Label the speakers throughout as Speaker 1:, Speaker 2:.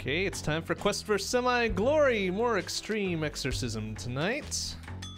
Speaker 1: Okay, it's time for Quest for Semi-Glory, more extreme exorcism tonight.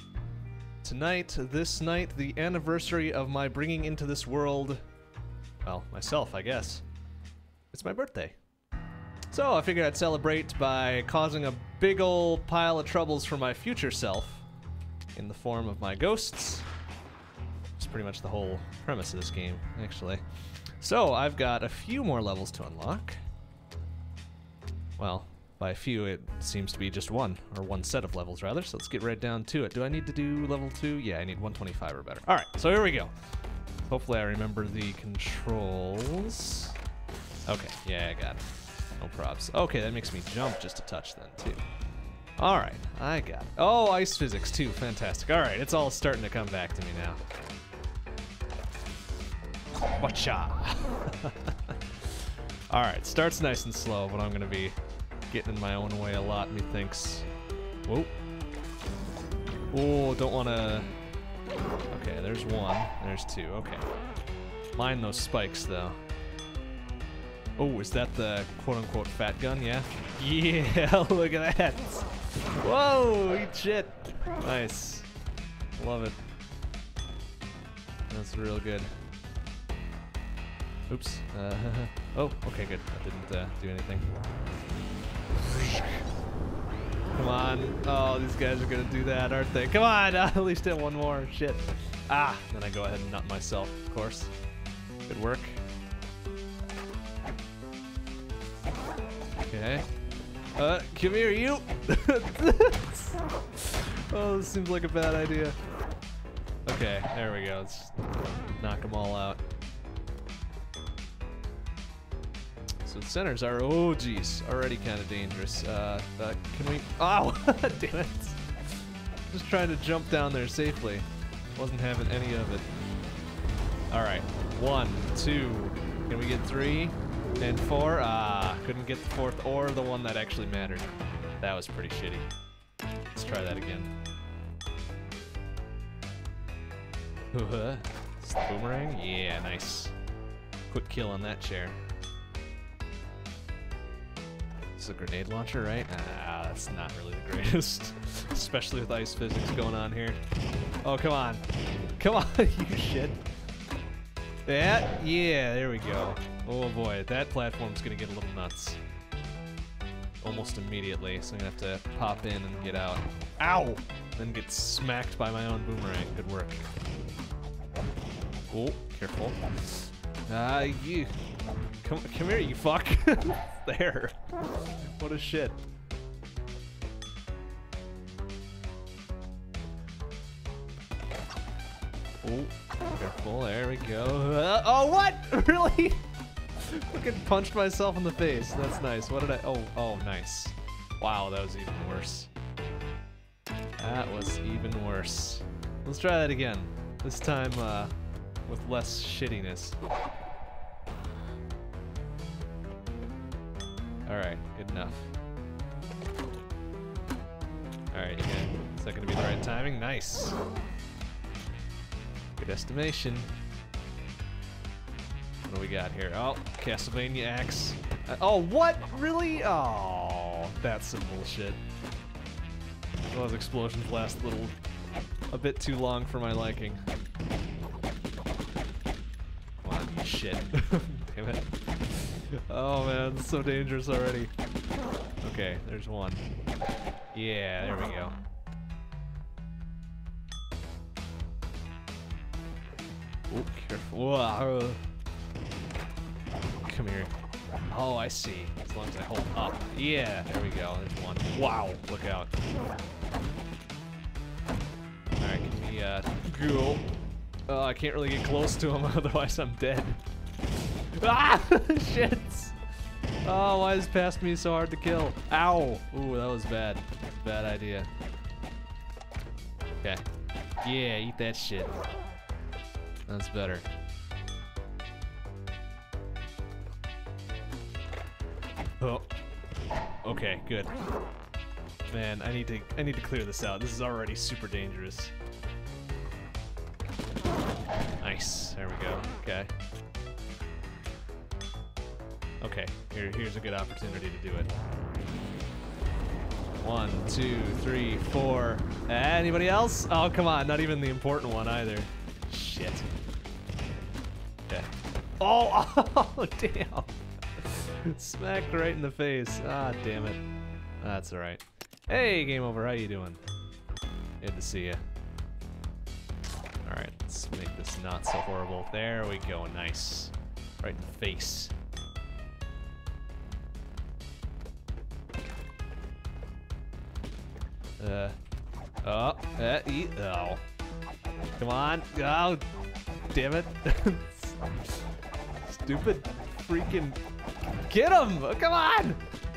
Speaker 1: This night, the anniversary of my bringing into this world, well, myself, I guess. It's my birthday. So I figured I'd celebrate by causing a big ol' pile of troubles for my future self in the form of my ghosts. It's pretty much the whole premise of this game, actually. So I've got a few more levels to unlock. Well, by a few, it seems to be just one, or one set of levels, rather, so let's get right down to it. Do I need to do level 2? Yeah, I need 125 or better. Alright, so here we go. Hopefully I remember the controls. Okay, yeah, I got it. No props. Okay, that makes me jump just a touch then, too. Alright, I got it. Oh, ice physics, too. Fantastic. Alright, it's all starting to come back to me now. Watcha! Alright, starts nice and slow, but I'm gonna be getting in my own way a lot, methinks. Whoa. Oh, don't wanna... Okay, there's one. There's two. Okay. Mind those spikes, though. Oh, is that the quote-unquote fat gun? Yeah? Yeah, look at that! Whoa, eat shit! Nice. Love it. That's real good. Oops. Oh, okay, good. That didn't do anything. Come on. Oh, these guys are gonna do that, aren't they? Come on! At least hit one more. Shit. Ah! Then I go ahead and nut myself, of course. Good work. Okay. Come here, you! Oh, this seems like a bad idea. Okay, there we go. Let's knock them all out. So the centers are, oh geez, already kind of dangerous. Can we, ow, damn it. Just trying to jump down there safely. Wasn't having any of it. All right, 1, 2, can we get 3 and 4? Ah, couldn't get the 4th or the one that actually mattered. That was pretty shitty. Let's try that again. It's the boomerang? Yeah, nice. Quick kill on that chair. It's a grenade launcher, right? Ah, that's not really the greatest. Especially with ice physics going on here. Oh, come on. Come on, you shit. That? Yeah, there we go. Oh boy, that platform's gonna get a little nuts. Almost immediately, so I'm gonna have to pop in and get out. Ow! Then get smacked by my own boomerang. Good work. Oh, careful. You. Come here, you fuck. There. What a shit. Oh, careful. There we go. Oh, what? Really? Fucking punched myself in the face. That's nice. What did I? Oh, nice. Wow, that was even worse. That was even worse. Let's try that again. This time, with less shittiness. Alright, good enough. Alright, again. Is that gonna be the right timing? Nice. Good estimation. What do we got here? Oh, Castlevania axe. Oh, what? Really? Oh, that's some bullshit. Those explosions last a bit too long for my liking. Come on, you shit. Damn it. Oh man, it's so dangerous already. Okay, there's one. Yeah, there we go. Oh, careful. Whoa. Come here. Oh, I see. As long as I hold up. Yeah, there we go. There's one. Wow, look out. Alright, can we, go? Oh, I can't really get close to him, otherwise I'm dead. Ah! Shit! Oh, why is past me so hard to kill? Ow! Ooh, that was bad. Bad idea. Okay. Yeah, eat that shit. That's better. Oh. Okay, good. Man, I need to clear this out. This is already super dangerous. Nice. There we go. Okay. Okay, here's a good opportunity to do it. 1, 2, 3, 4. Anybody else? Oh, come on, not even the important one either. Shit. Okay. Oh, damn. Smacked right in the face. Ah, damn it. That's alright. Hey, game over, how you doing? Good to see you. Alright, let's make this not so horrible. There we go, nice. Right in the face. Oh. Come on. Oh, damn it. Stupid freaking. Get him! Oh, come on!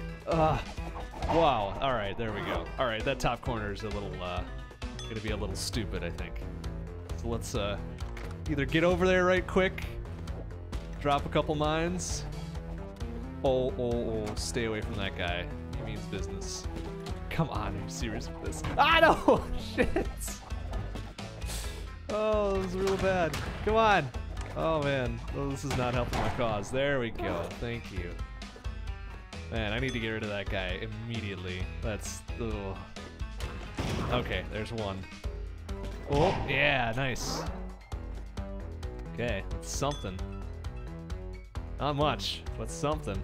Speaker 1: Wow. Alright, there we go. Alright, that top corner is a little, gonna be a little stupid, I think. So let's, either get over there right quick, drop a couple mines. Oh, stay away from that guy. He means business. Come on, are you serious with this? Ah, no! Shit! Oh, this is real bad. Come on! Oh, man. Oh, this is not helping my cause. There we go. Thank you. Man, I need to get rid of that guy immediately. That's... Ugh. Okay, there's one. Oh, yeah, nice. Okay, that's something. Not much, but something.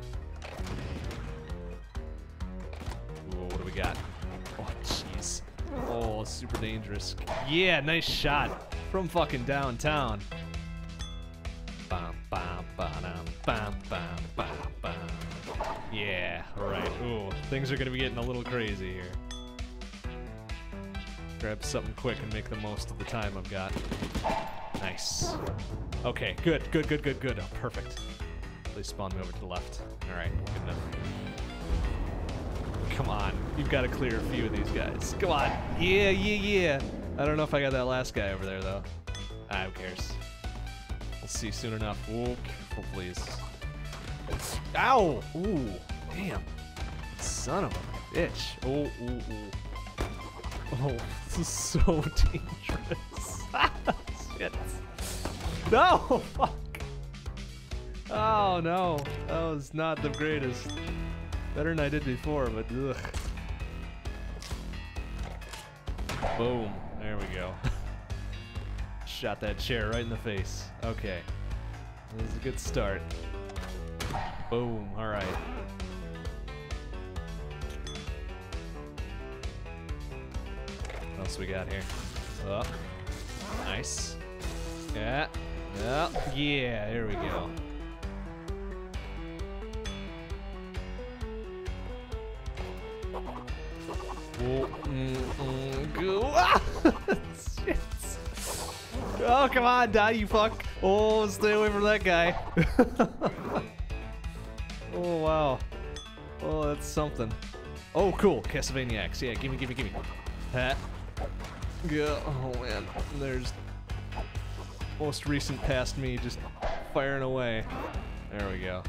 Speaker 1: What do we got? Oh, jeez. Oh, super dangerous. Yeah, nice shot from fucking downtown. Bam, bam, bam, bam, bam, bam, bam. Yeah, alright. Ooh, things are gonna be getting a little crazy here. Grab something quick and make the most of the time I've got. Nice. Okay, good. Oh, perfect. Please spawn me over to the left. Alright, good enough. Come on, you've got to clear a few of these guys. Come on. Yeah. I don't know if I got that last guy over there, though. Ah, who cares? We'll see soon enough. Oh, careful, please. Ow! Ooh, damn. Son of a bitch. Oh. Oh, this is so dangerous. Shit. No! Fuck. Oh, no. That was not the greatest. Better than I did before, but ugh. Boom. There we go. Shot that chair right in the face. Okay. This is a good start. Boom. Alright. What else we got here? Oh. Nice. Yeah. Yeah, there we go. Shit. Oh, come on, die, you fuck. Oh, stay away from that guy. Oh, wow. Oh, that's something. Oh, cool. Castlevaniacs. Yeah, gimme. Ha. Yeah. Oh, man. There's most recent past me just firing away. There we go.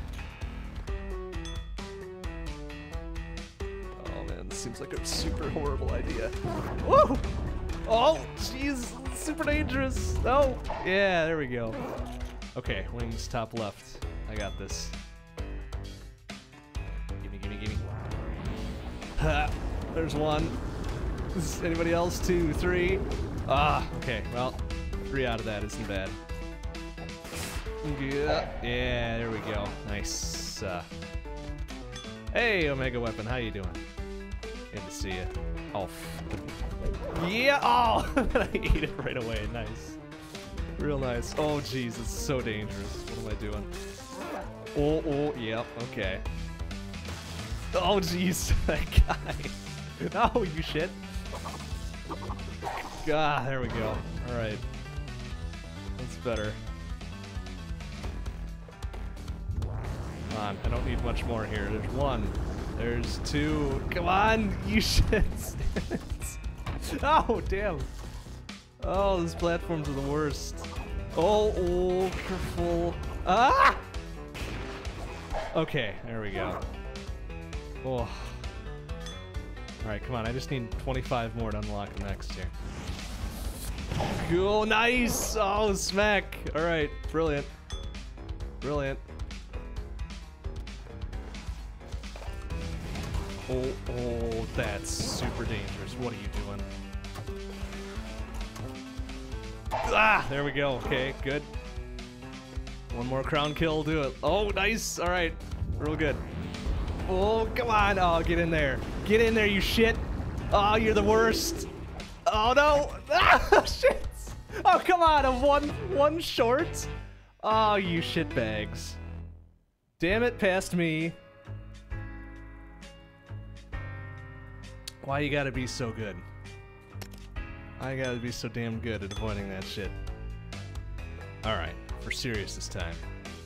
Speaker 1: Seems like a super horrible idea. Whoa! Oh, jeez, super dangerous. Oh, yeah, there we go. Okay, wings top left. I got this. Gimme. Ha! There's one. Is anybody else? 2, 3. Ah, okay. Well, 3 out of that isn't bad. Yeah, there we go. Nice. Hey, Omega Weapon, how you doing? Good to see you. Oh, yeah! Oh, I ate it right away. Nice, real nice. Oh, jeez, it's so dangerous. What am I doing? Oh, yep. Okay. Oh, jeez, that guy. No, you shit. Ah, there we go. All right, that's better. Come on, I don't need much more here. There's 1. There's 2. Come on, you shits. Oh, damn. Oh, these platforms are the worst. Oh, careful. Ah! Okay, there we go. Oh. Alright, come on, I just need 25 more to unlock the next here. Cool, nice! Oh, smack! Alright, brilliant. Oh, that's super dangerous. What are you doing? Ah, there we go. Okay, good. One more crown kill, do it. Oh, nice. All right, real good. Oh, come on. Oh, get in there. Get in there, you shit. Oh, you're the worst. Oh, no. Ah, shit. Oh, come on. I'm one short. Oh, you shit bags. Damn it, past me. Why you gotta be so good? I gotta be so damn good at avoiding that shit. Alright, we're serious this time.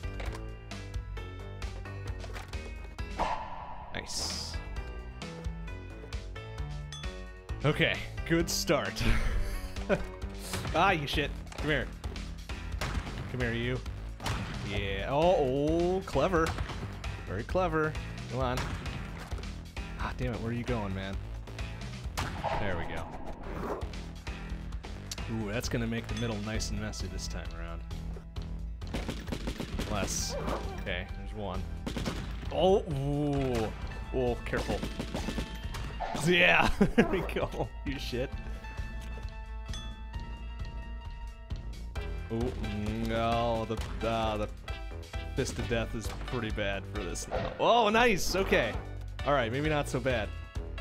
Speaker 1: Nice. Okay, good start. Ah, you shit. Come here. Come here, you. Yeah. Oh, clever. Very clever. Come on. Ah, damn it. Where are you going, man? There we go. Ooh, that's gonna make the middle nice and messy this time around. Less. Okay, there's one. Oh, ooh. Oh, careful. Yeah, there we go. You shit. Ooh, no, the fist of death is pretty bad for this now. Oh, nice. Okay. All right, maybe not so bad.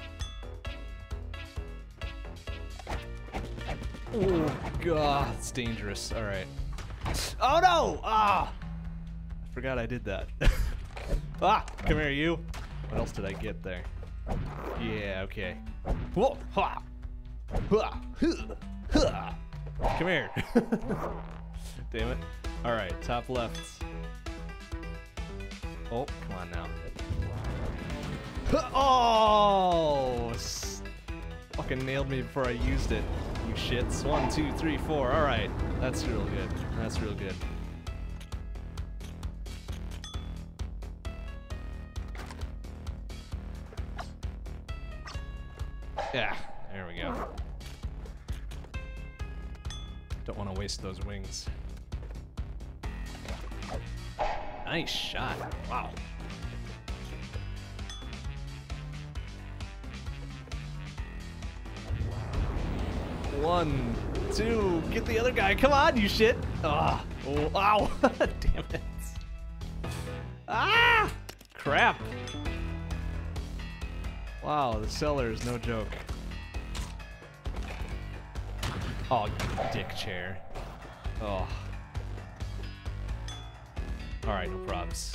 Speaker 1: Oh, God, it's dangerous. All right. Oh, no! Ah! I forgot I did that. Ah! Come here, you. What else did I get there? Yeah, okay. Whoa! Ha! Ha! Ha! Come here. Damn it. All right, top left. Oh, come on now. Oh! Fucking nailed me before I used it. You shits. 1, 2, 3, 4. All right, that's real good. That's real good. Yeah, there we go. Don't want to waste those wings. Nice shot. Wow. One, two, get the other guy. Come on, you shit. Ah, oh, ow. Damn it. Ah, crap. Wow, the cellar is no joke. Oh, you dick chair. Oh. Alright, no probs.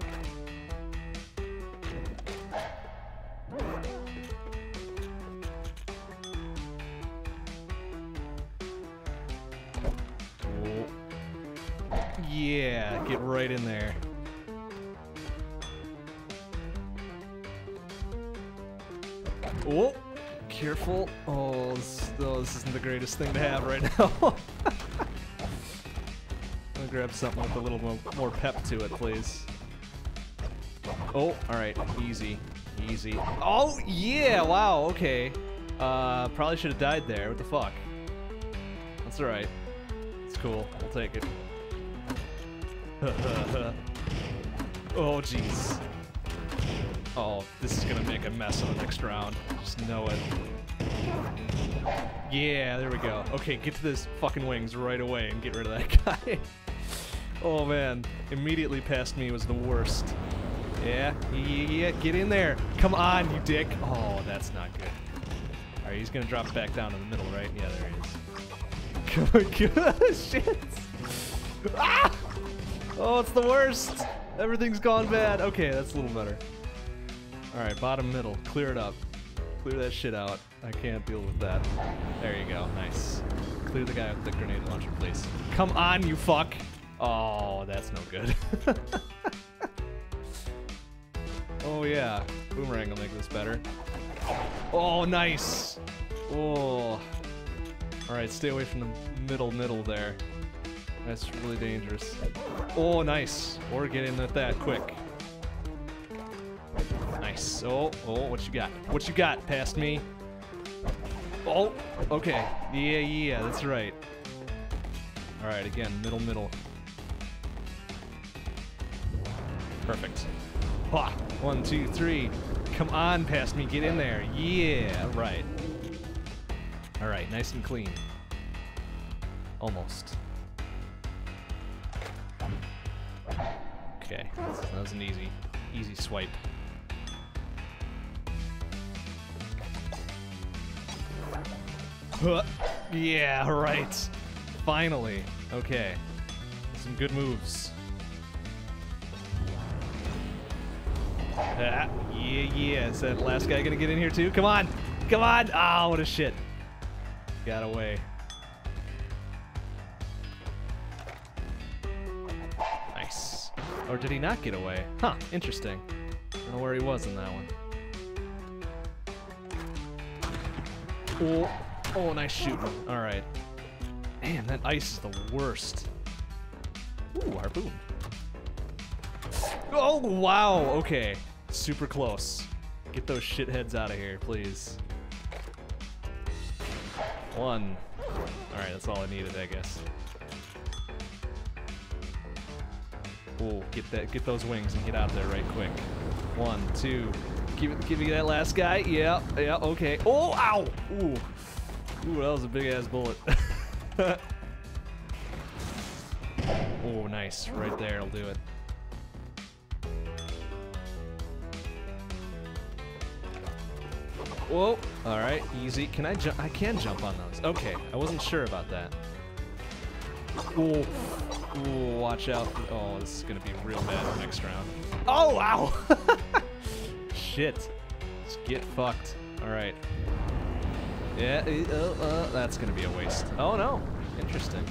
Speaker 1: Yeah, get right in there. Oh, careful. Oh, this isn't the greatest thing to have right now. I'm gonna grab something with a little more pep to it, please. Oh, alright, easy, easy. Oh, yeah, wow, okay. Probably should have died there, what the fuck? That's alright. It's cool, we'll take it. Oh, jeez. Oh, this is gonna make a mess on the next round. Just know it. Yeah, there we go. Okay, get to those fucking wings right away and get rid of that guy. Oh, man. Immediately past me was the worst. Yeah, yeah, get in there. Come on, you dick. Oh, that's not good. Alright, he's gonna drop back down in the middle, right? Yeah, there he is. Good shit. Ah! Oh, it's the worst. Everything's gone bad. Okay, that's a little better. Alright, bottom middle. Clear it up. Clear that shit out. I can't deal with that. There you go. Nice. Clear the guy with the grenade launcher, please. Come on, you fuck. Oh, that's no good. Oh, yeah. Boomerang will make this better. Oh, nice. Oh. Alright, stay away from the middle there. That's really dangerous. Oh, nice. Or get in with that quick. Nice. Oh, what you got? What you got past me? Oh, okay. Yeah, that's right. Alright, again, middle. Perfect. Ha! 1, 2, 3. Come on, past me. Get in there. Yeah, right. All right, nice and clean. Almost. Okay, that was an easy swipe. Huh. Yeah, right. Finally. Okay. Some good moves. Yeah. Is that last guy gonna get in here too? Come on! Come on! Oh, what a shit. Got away. Nice. Or did he not get away? Huh, interesting. I don't know where he was in that one. Oh, nice shooting. Alright. Man, that ice is the worst. Ooh, harpoon. Oh, wow, okay. Super close. Get those shitheads out of here, please. 1. Alright, that's all I needed, I guess. Oh, get those wings and get out there right quick. 1, 2. Give me that last guy. Yeah, okay. Oh, ow! Ooh, that was a big ass bullet. Oh, nice. Right there, it'll do it. Whoa! All right, easy. Can I jump? I can jump on those. Okay, I wasn't sure about that. Oh, watch out! Oh, this is gonna be real bad next round. Oh, wow! Shit! Just get fucked. All right. Yeah, that's gonna be a waste. Oh no! Interesting.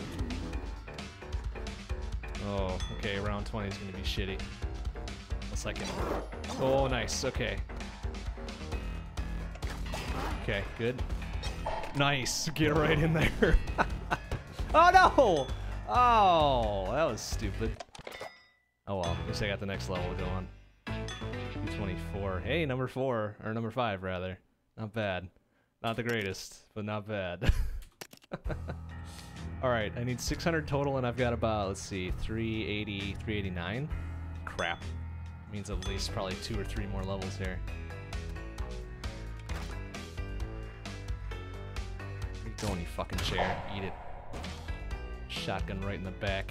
Speaker 1: Oh, okay. Round 20 is gonna be shitty. Unless I can. Oh, nice. Okay. Okay, good. Nice. Get right in there. Oh no! Oh, that was stupid. Oh well, at least I got the next level going. 224. Hey, number 4, or number 5 rather. Not bad. Not the greatest, but not bad. Alright, I need 600 total and I've got about, let's see, 380, 389? Crap. Means at least probably 2 or 3 more levels here. Where you going, you fucking chair? Eat it. Shotgun right in the back.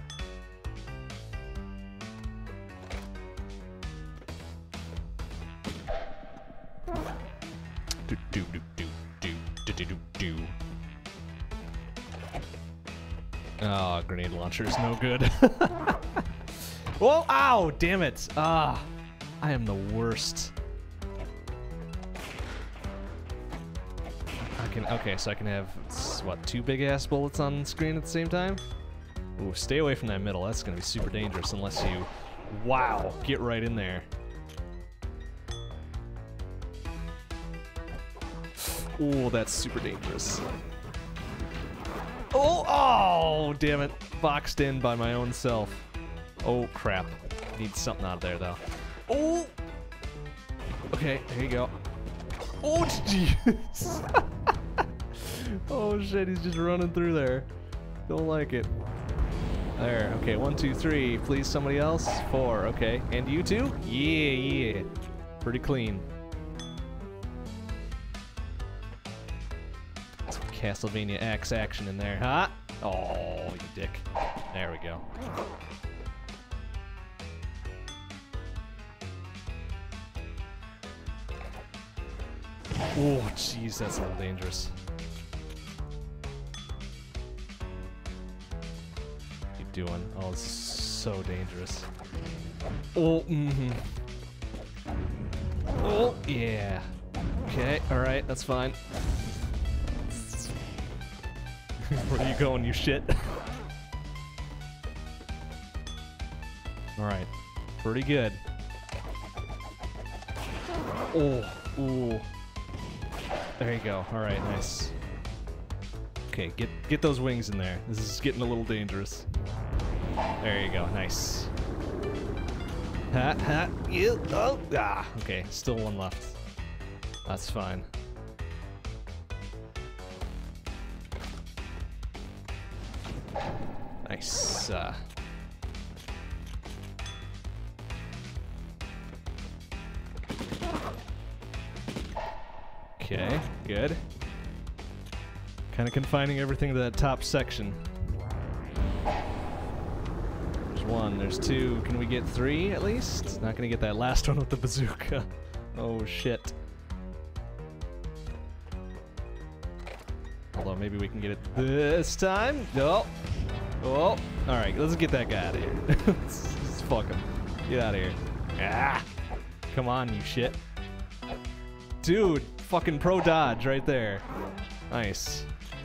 Speaker 1: Oh, grenade launcher is no good. Whoa! Ow! Damn it! Ah, I am the worst. Okay, so I can have what, 2 big ass bullets on screen at the same time? Ooh, stay away from that middle. That's gonna be super dangerous unless you, wow, get right in there. Ooh, that's super dangerous. Oh, damn it. Boxed in by my own self. Oh, crap. Need something out of there, though. Oh! Okay, there you go. Oh, jeez. Oh, shit, he's just running through there. Don't like it. There, okay, 1, 2, 3. Please, somebody else. 4, okay. And you too? Yeah. Pretty clean. Castlevania X action in there, huh? Oh, you dick. There we go. Oh, jeez, that's a little dangerous. What are you doing? Oh, this is so dangerous. Oh, Oh, yeah. Okay, alright, that's fine. Where are you going, you shit? Alright. Pretty good. Oh, ooh. There you go. Alright, nice. Okay, get those wings in there. This is getting a little dangerous. There you go, nice. Okay, still 1 left. That's fine. Nice. Okay, good. Kind of confining everything to that top section. There's one, there's two. Can we get three at least? Not gonna get that last one with the bazooka. Oh shit. Although maybe we can get it this time. No. Oh. Alright, let's get that guy out of here. let's fuck him. Get out of here. Ah! Come on, you shit. Dude, fucking pro dodge right there. Nice.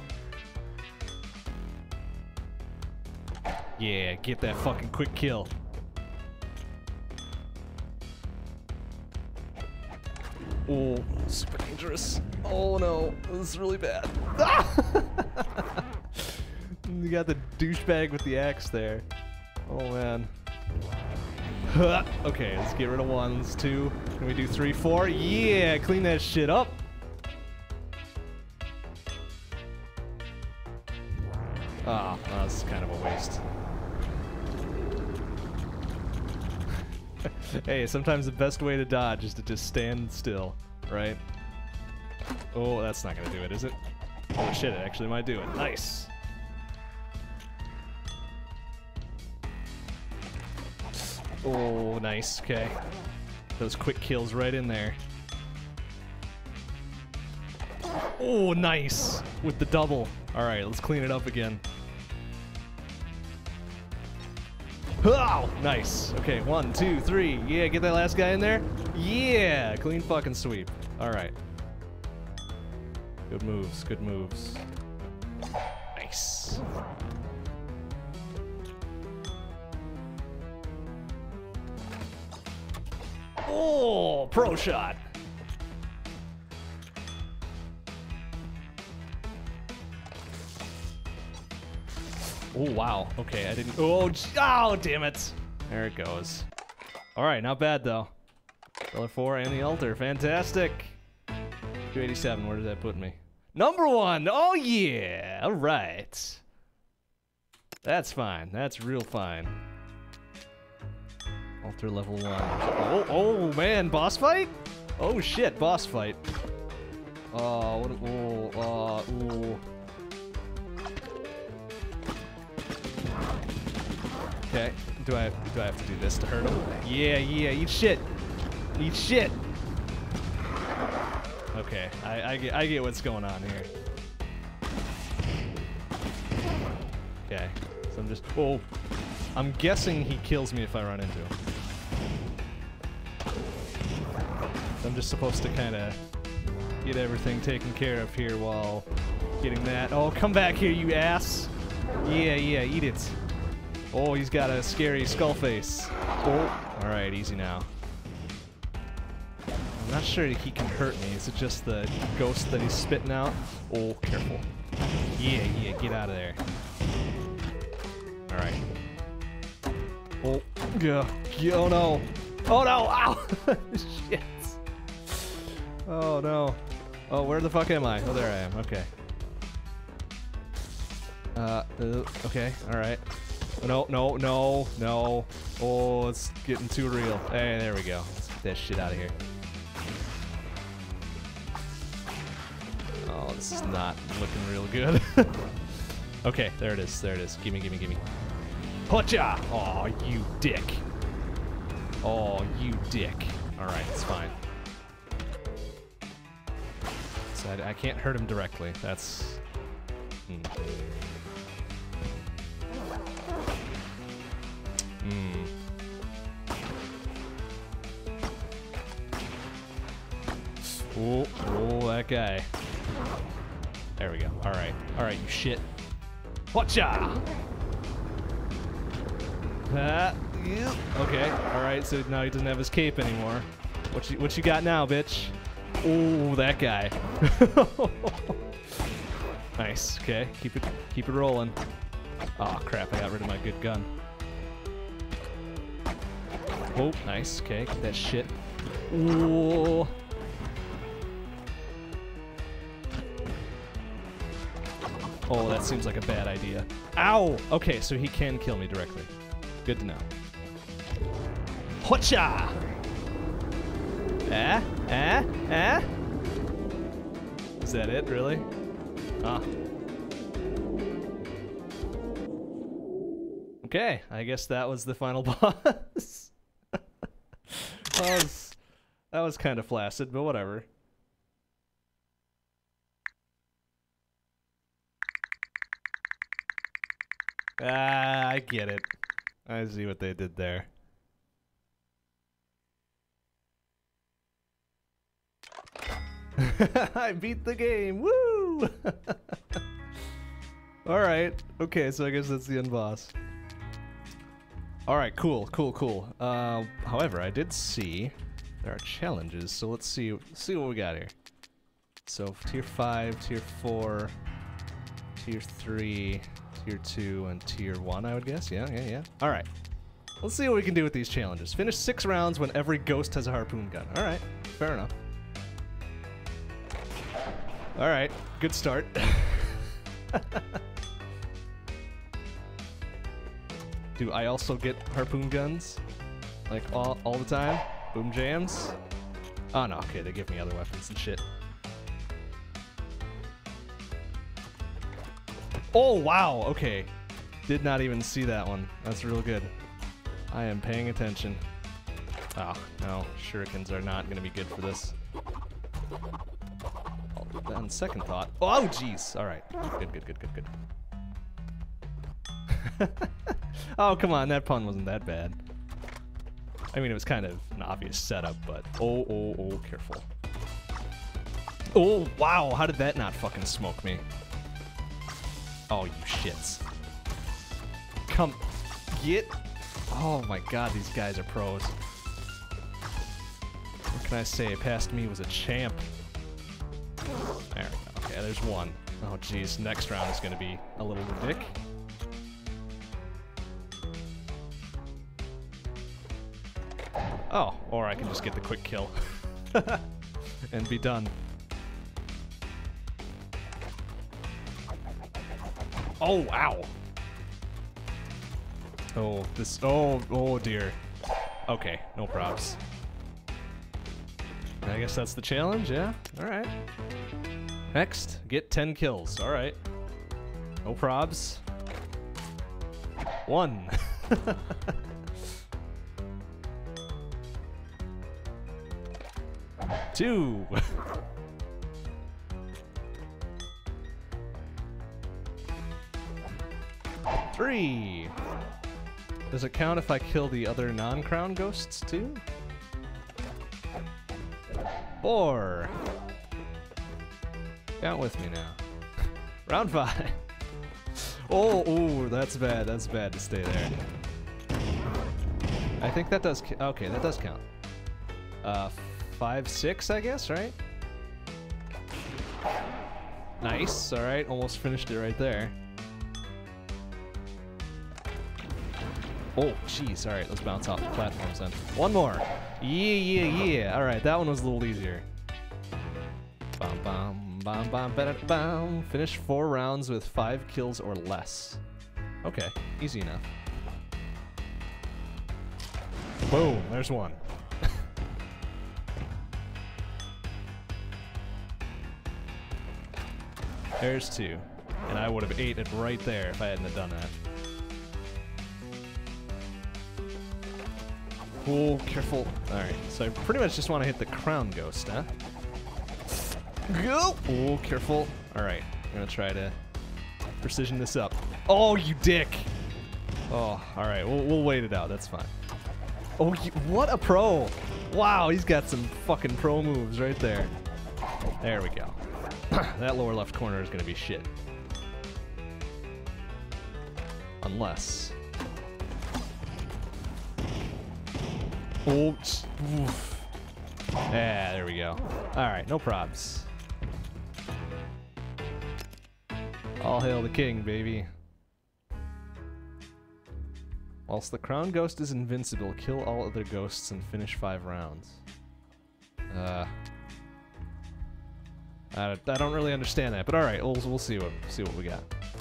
Speaker 1: Yeah, get that fucking quick kill. Oh, super dangerous. Oh no, this is really bad. You got the douchebag with the axe there. Oh man. Okay, let's get rid of one. Let's two. Can we do 3, 4? Yeah, clean that shit up. Oh, this is kind of a waste. Hey, sometimes the best way to dodge is to just stand still, right? Oh, that's not gonna do it, is it? Oh shit, it actually might do it. Nice! Oh, nice, okay. Those quick kills right in there. Oh, nice! With the double. Alright, let's clean it up again. Oh, nice. Okay, 1, 2, 3. Yeah, get that last guy in there. Yeah, clean fucking sweep. Alright. Good moves, good moves. Nice. Oh, pro shot. Oh, wow. Okay, I didn't... Oh, damn it. There it goes. All right, not bad, though. Pillar 4 and the altar. Fantastic. 287, where does that put me? Number 1. Oh, yeah. All right. That's fine. That's real fine. Altar level 1. Oh, man. Boss fight? Oh, shit. Boss fight. Oh, what... ooh. Okay, do I have to do this to hurt him? Yeah, eat shit! Eat shit! Okay, I get what's going on here. Okay, so I'm just... Oh, I'm guessing he kills me if I run into him. So I'm just supposed to kind of get everything taken care of here while getting that. Oh, come back here, you ass! Yeah, eat it. Oh, he's got a scary skull face. Oh, alright, easy now. I'm not sure he can hurt me. Is it just the ghost that he's spitting out? Oh, careful. Yeah, get out of there. Alright. Oh, yeah. Oh no. Oh no, ow! Shit. Oh no. Oh, where the fuck am I? Oh, there I am, okay. Okay, alright. No. Oh, it's getting too real. Hey, there we go. Let's get that shit out of here. Oh, this is not looking real good. Okay, there it is. Gimme. Hotcha! Oh, you dick. Oh, you dick. Alright, it's fine. So I can't hurt him directly. That's... Oh, that guy. There we go. Alright, you shit. Whatcha? Okay, alright, so now he doesn't have his cape anymore. What you got now, bitch? Oh, that guy. Nice, okay. Keep it rolling. Oh crap, I got rid of my good gun. Oh, nice, okay, get that shit. Ooh. Oh, that seems like a bad idea. Ow! Okay, so he can kill me directly. Good to know. Hotcha! that it, really? Ah. Okay, I guess that was the final boss. That was kind of flaccid, but whatever. Ah, I get it. I see what they did there. I beat the game! Woo! Alright, okay, so I guess that's the end boss. Alright, cool. However, I did see there are challenges, so let's see what we got here. So, tier 5, tier 4, tier 3, tier 2, and tier 1, I would guess. Yeah. Alright. Let's see what we can do with these challenges. Finish 6 rounds when every ghost has a harpoon gun. Alright, fair enough. Alright, good start. Do I also get harpoon guns? Like all the time? Boom jams? Oh no, okay, they give me other weapons and shit. Oh wow, okay. Did not even see that one. That's real good. I am paying attention. Oh, no, shurikens are not gonna be good for this. On second thought. Oh jeez, alright. Good. Oh, come on, that pun wasn't that bad. I mean, it was kind of an obvious setup, but... Oh, careful. Oh, wow, how did that not fucking smoke me? Oh, you shits. Come... Get... Oh my god, these guys are pros. What can I say? Past me was a champ. There we go. Okay, there's one. Oh, jeez, next round is gonna be a little ridic. Oh, or I can just get the quick kill and be done. Oh, wow. Oh, this, oh dear. Okay, no props. I guess that's the challenge, yeah? Alright. Next, get 10 kills. Alright. No probs. 1. 2. 3. Does it count if I kill the other non-crown ghosts too? 4. Count with me now. Round 5. Oh, that's bad. That's bad to stay there. I think that does. Okay, that does count. 5, 6, I guess, right? Nice. All right, almost finished it right there. Oh, jeez. All right, let's bounce off the platforms then. One more. Yeah. All right, that one was a little easier. Bum, bum, bum, bum, ba, bum. Finish 4 rounds with 5 kills or less. Okay, easy enough. Boom, there's one. There's 2. And I would have ate it right there if I hadn't have done that. Oh, careful. Alright, so I pretty much just want to hit the crown ghost, huh? Go! Oh, careful. Alright, I'm gonna try to precision this up. Oh, you dick! Oh, alright, we'll wait it out, that's fine. Oh, what a pro! Wow, he's got some fucking pro moves right there. There we go. That lower left corner is gonna be shit. Unless... Oh, oof. Yeah, there we go. Alright, no probs. All hail the king, baby. Whilst the crown ghost is invincible, kill all other ghosts and finish 5 rounds. I don't really understand that, but alright, we'll see what we got.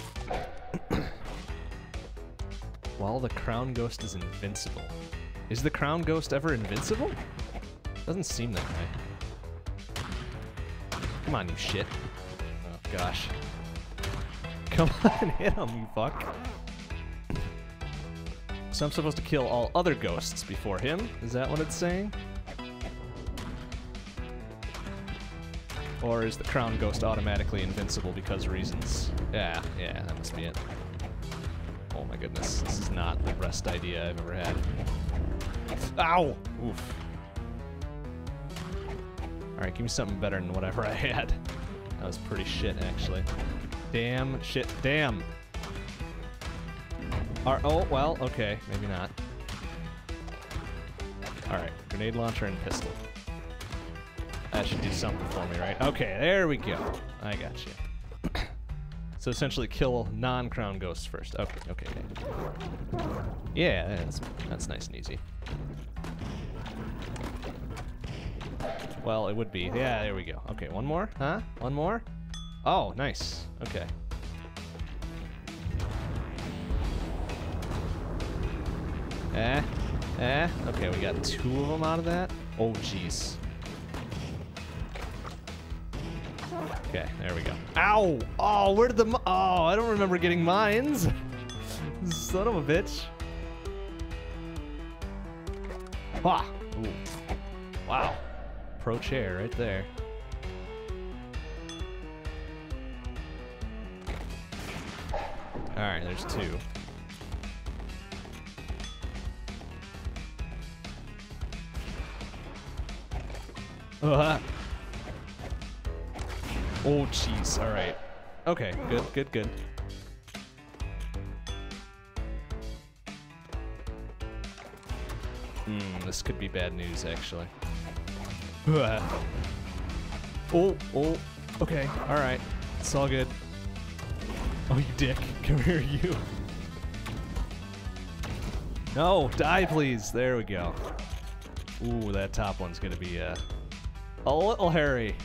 Speaker 1: While the crown ghost is invincible. Is the crown ghost ever invincible? Doesn't seem that way. Come on, you shit. Oh, gosh. Come on, hit him, you fuck. So I'm supposed to kill all other ghosts before him? Is that what it's saying? Or is the crown ghost automatically invincible because reasons? Yeah, that must be it. Oh my goodness, this is not the best idea I've ever had. Ow! Oof. Alright, give me something better than whatever I had. That was pretty shit, actually. Damn, shit, damn! Oh, well, okay, maybe not. Alright, grenade launcher and pistol. That should do something for me, right? Okay, there we go. I got you. So essentially kill non-crown ghosts first. Okay. Yeah, that's nice and easy. Well, it would be. Yeah, there we go. Okay, one more? Huh? One more? Oh, nice. Okay. Okay, we got 2 of them out of that. Oh, jeez. Okay, there we go. Ow! Oh, where did the... Oh, I don't remember getting mines. Son of a bitch. Ah! Ooh. Wow. Pro chair right there. Alright, there's 2. Oh, jeez. All right. Okay, good. This could be bad news, actually. Oh, okay. All right. It's all good. Oh, you dick. Come here, you. No, die, please. There we go. Ooh, that top one's gonna be, a little hairy.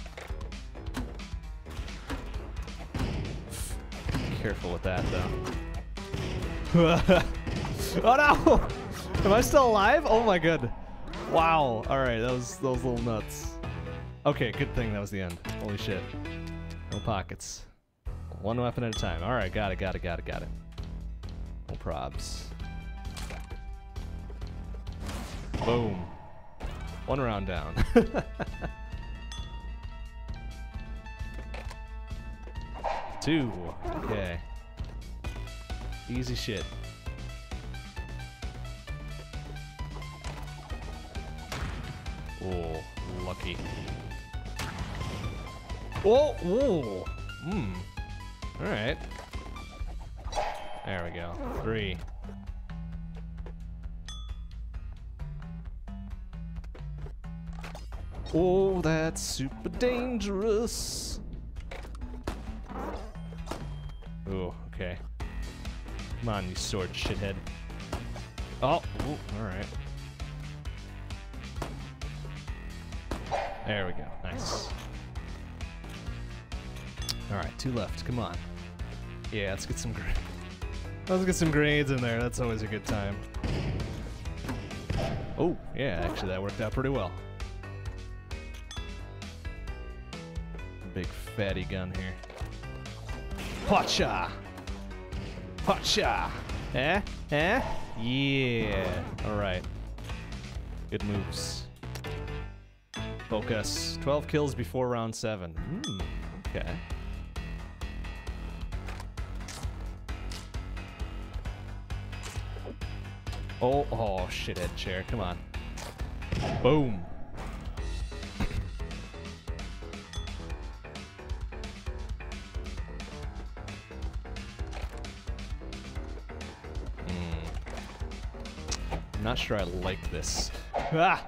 Speaker 1: Careful with that, though. Oh no! Am I still alive? Oh my god. Wow. Alright, those little nuts. Okay, good thing that was the end. Holy shit. No pockets. One weapon at a time. Alright, got it. No probs. Boom. 1 round down. Two. Okay. Easy shit. Oh, lucky. Oh, whoa. Alright. There we go. 3. Oh, that's super dangerous. Oh, okay. Come on, you sword shithead. Oh, alright. There we go. Nice. Alright, 2 left. Come on. Yeah, let's get some grenades in there. That's always a good time. Oh, yeah, actually that worked out pretty well. Big fatty gun here. Pacha! Pacha! Eh? Yeah. Alright. Good moves. Focus. 12 kills before round 7. Okay. Oh, shithead chair. Come on. Boom. I'm not sure I like this. Ah!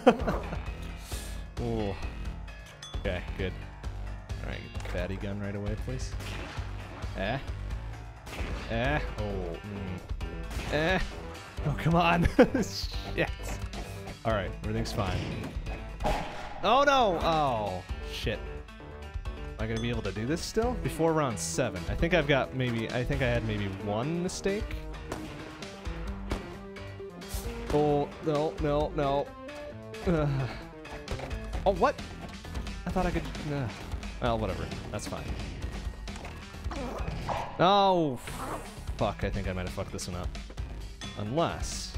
Speaker 1: Oh. Okay, good. Alright, get the fatty gun right away, please. Oh, come on. Shit. Alright, everything's fine. Oh no! Oh, shit. Am I gonna be able to do this still? Before round 7. I think I had maybe 1 mistake. Oh, no. Oh, what? I thought I could... Well, whatever. That's fine. Oh, fuck. I think I might have fucked this one up. Unless...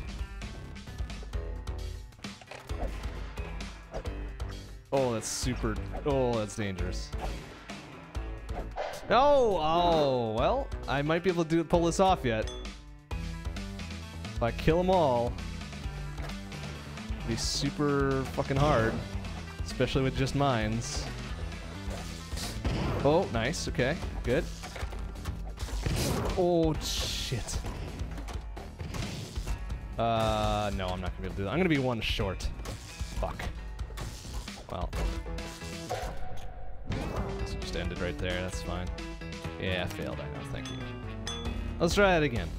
Speaker 1: Oh, that's super... Oh, that's dangerous. Oh, well, I might be able to pull this off yet. If I kill them all, it'll be super fucking hard. Especially with just mines. Oh, nice. Okay, good. Oh, shit. No, I'm not gonna be able to do that. I'm gonna be one short. Fuck. Well. This just ended right there. That's fine. Yeah, I failed. I know. Thank you. Let's try it again.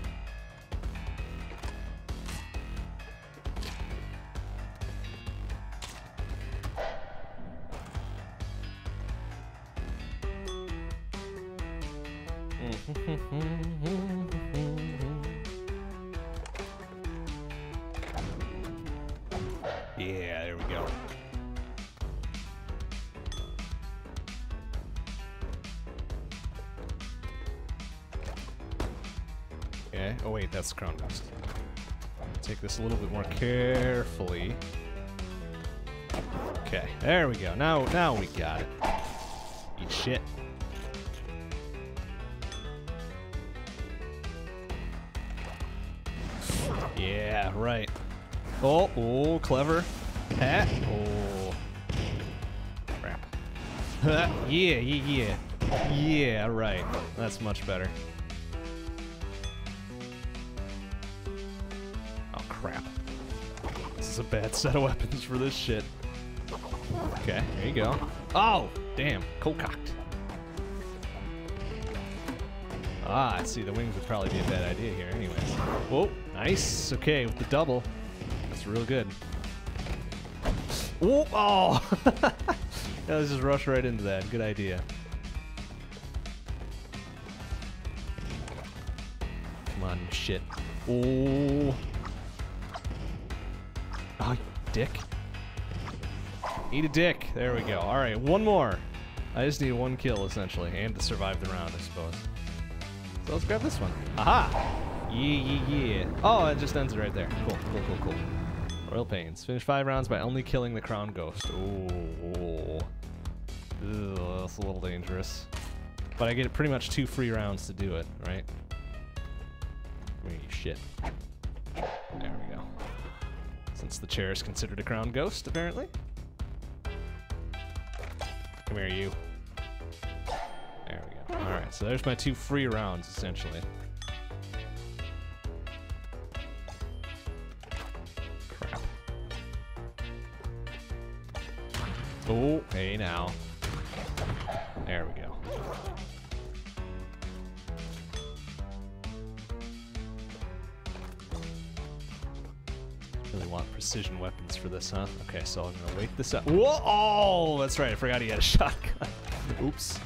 Speaker 1: Yeah, there we go. Okay. Oh wait, that's the crown ghost. Take this a little bit more carefully. Okay, there we go. Now we got it. Eat shit. Yeah, right. Oh, clever. Ah, oh. Crap. Yeah. Yeah, right. That's much better. Oh, crap. This is a bad set of weapons for this shit. Okay, there you go. Oh, damn. Cold-cocked. Ah, I see. The wings would probably be a bad idea here anyways. Whoa, nice. Okay, with the double. That's real good. Whoa, oh! Let's just rush right into that. Good idea. Come on, shit. Oh. Oh, you dick. Eat a dick. There we go. Alright, one more. I just need one kill, essentially, and to survive the round, I suppose. So let's grab this one. Aha! Yeah. Oh, it just ends it right there. Cool. Royal Pains. Finish 5 rounds by only killing the crown ghost. Oh. Ugh, that's a little dangerous. But I get pretty much 2 free rounds to do it, right? Shit. There we go. Since the chair is considered a crown ghost, apparently. Come here, you. There we go. Alright, so there's my 2 free rounds, essentially. Crap. Oh, hey now. There we go. Really want precision weapons for this, huh? Okay, so I'm gonna wait this up. Whoa! Oh, that's right. I forgot he had a shotgun. Oops.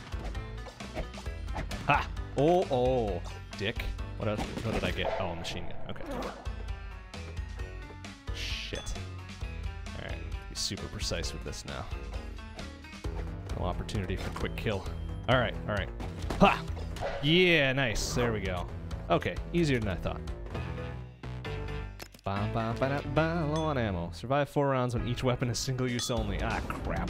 Speaker 1: Ha! Oh, dick. What else? What did I get? Oh, a machine gun. Okay. Shit. All right, be super precise with this now. No opportunity for quick kill. All right. Ha! Yeah, nice. There we go. Okay, easier than I thought. Low on ammo. Survive 4 rounds when each weapon is single use only. Ah, crap.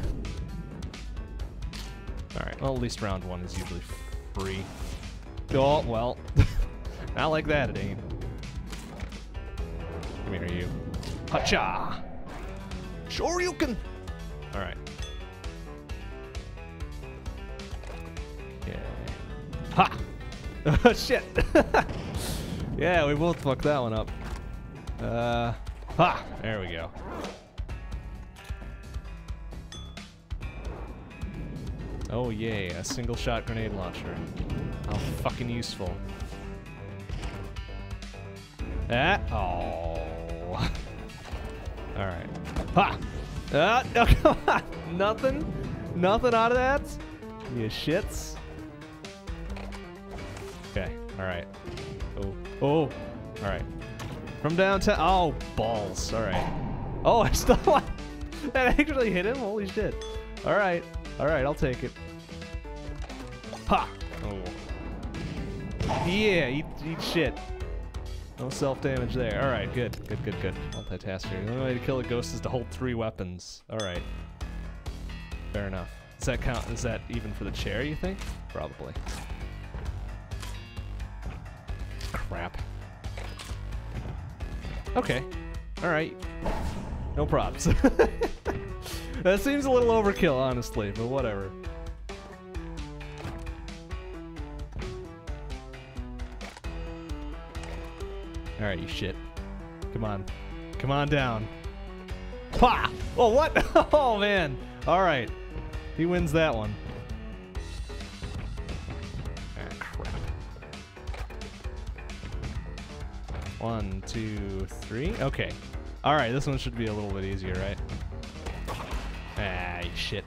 Speaker 1: Alright, well, at least round 1 is usually free. Oh, well. Not like that, it ain't. Come here, you. Hacha! Sure you can! Alright. Okay. Ha! Shit! Yeah, we both fucked that one up. Ha! There we go. Oh yay, a single shot grenade launcher. How fucking useful. Ah! Oh. Alright. Ha! No, come on! Nothing out of that? You shits. Okay, alright. Oh. Alright. From downtown. Oh, balls. Alright. Oh, I still want. That actually hit him? Holy shit. Alright. Alright, I'll take it. Ha! Oh. Yeah, eat shit. No self-damage there. Alright, good. Good. Multitasker. The only way to kill a ghost is to hold 3 weapons. Alright. Fair enough. Does that count? Is that even for the chair, you think? Probably. Crap. Okay. Alright. No props. That seems a little overkill, honestly, but whatever. Alright, you shit. Come on. Come on down. Pah! Oh, what? Oh, man. Alright. He wins that one. Ah, crap. 1, 2, 3. Okay. Alright, this one should be a little bit easier, right? Ah, you shit.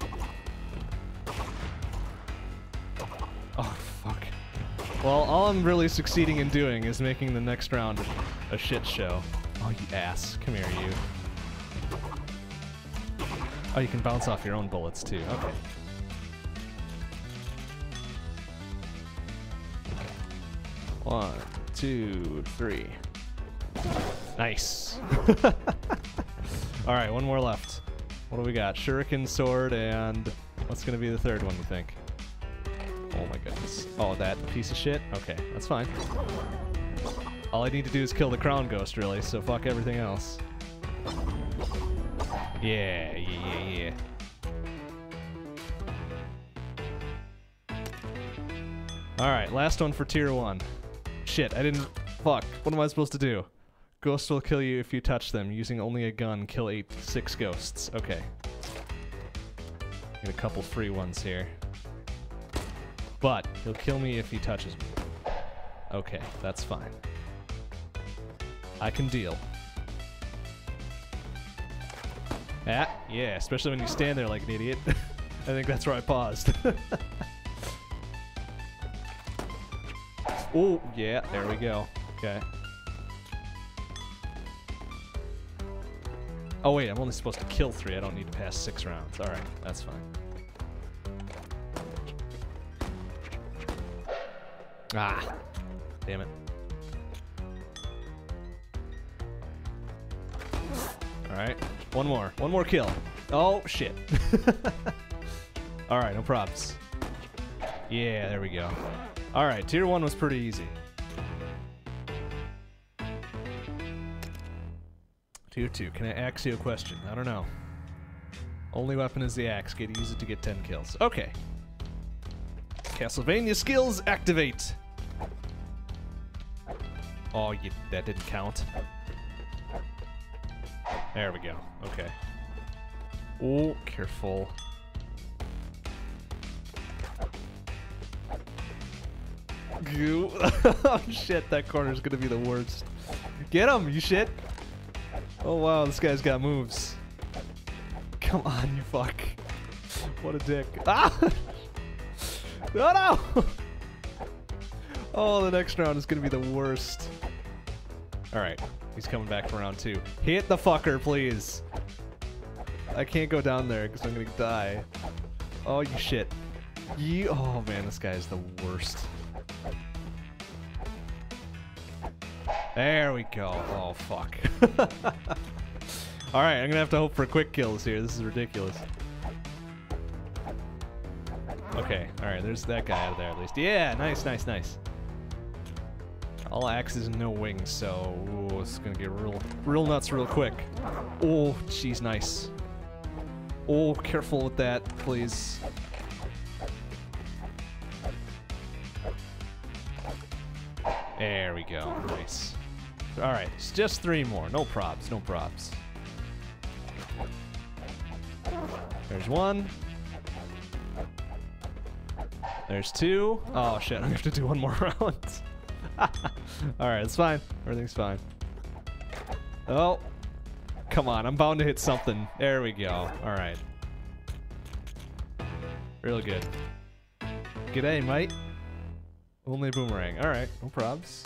Speaker 1: Oh, fuck. Well, all I'm really succeeding in doing is making the next round a shit show. Oh, you ass. Come here, you. Oh, you can bounce off your own bullets, too. Okay. One, 2, 3. Nice. Alright, one more left. What do we got? Shuriken, sword, and what's gonna be the third one, you think? Oh my goodness. Oh, that piece of shit? Okay, that's fine. All I need to do is kill the crown ghost, really, so fuck everything else. Yeah. Alright, last one for tier 1. Shit, I didn't... Fuck, what am I supposed to do? Ghosts will kill you if you touch them. Using only a gun, kill 6 ghosts. Okay. Get a couple free ones here. But, he'll kill me if he touches me. Okay, that's fine. I can deal. Ah, yeah, especially when you stand there like an idiot. I think that's where I paused. Oh, yeah, there we go. Okay. Oh wait, I'm only supposed to kill 3. I don't need to pass 6 rounds. Alright, that's fine. Ah, damn it. Alright, one more kill. Oh, shit. Alright, no props. Yeah, there we go. Alright, tier 1 was pretty easy. Tier 2, can I axe you a question? I don't know. Only weapon is the axe. Get to use it to get 10 kills. Okay. Castlevania skills activate. Oh, that didn't count. There we go. Okay. Oh, careful. Goo. Oh shit, that corner's gonna be the worst. Get him, you shit! Oh wow, this guy's got moves. Come on, you fuck. What a dick. Ah! Oh no! Oh, the next round is gonna be the worst. Alright, he's coming back for round 2. Hit the fucker, please. I can't go down there because I'm gonna die. Oh, you shit. Oh man, this guy's the worst. There we go. Oh, fuck. Alright, I'm gonna have to hope for quick kills here. This is ridiculous. Okay, alright, there's that guy out of there at least. Yeah, nice. All axes and no wings, so ooh, it's gonna get real nuts real quick. Oh, jeez, nice. Oh, careful with that, please. There we go. Nice. Alright, it's just 3 more. No props, no props. There's 1. There's 2. Oh shit, I'm gonna have to do 1 more round. Alright, it's fine. Everything's fine. Oh. Come on, I'm bound to hit something. There we go. Alright. Real good. G'day, mate. Only boomerang. Alright, no probs.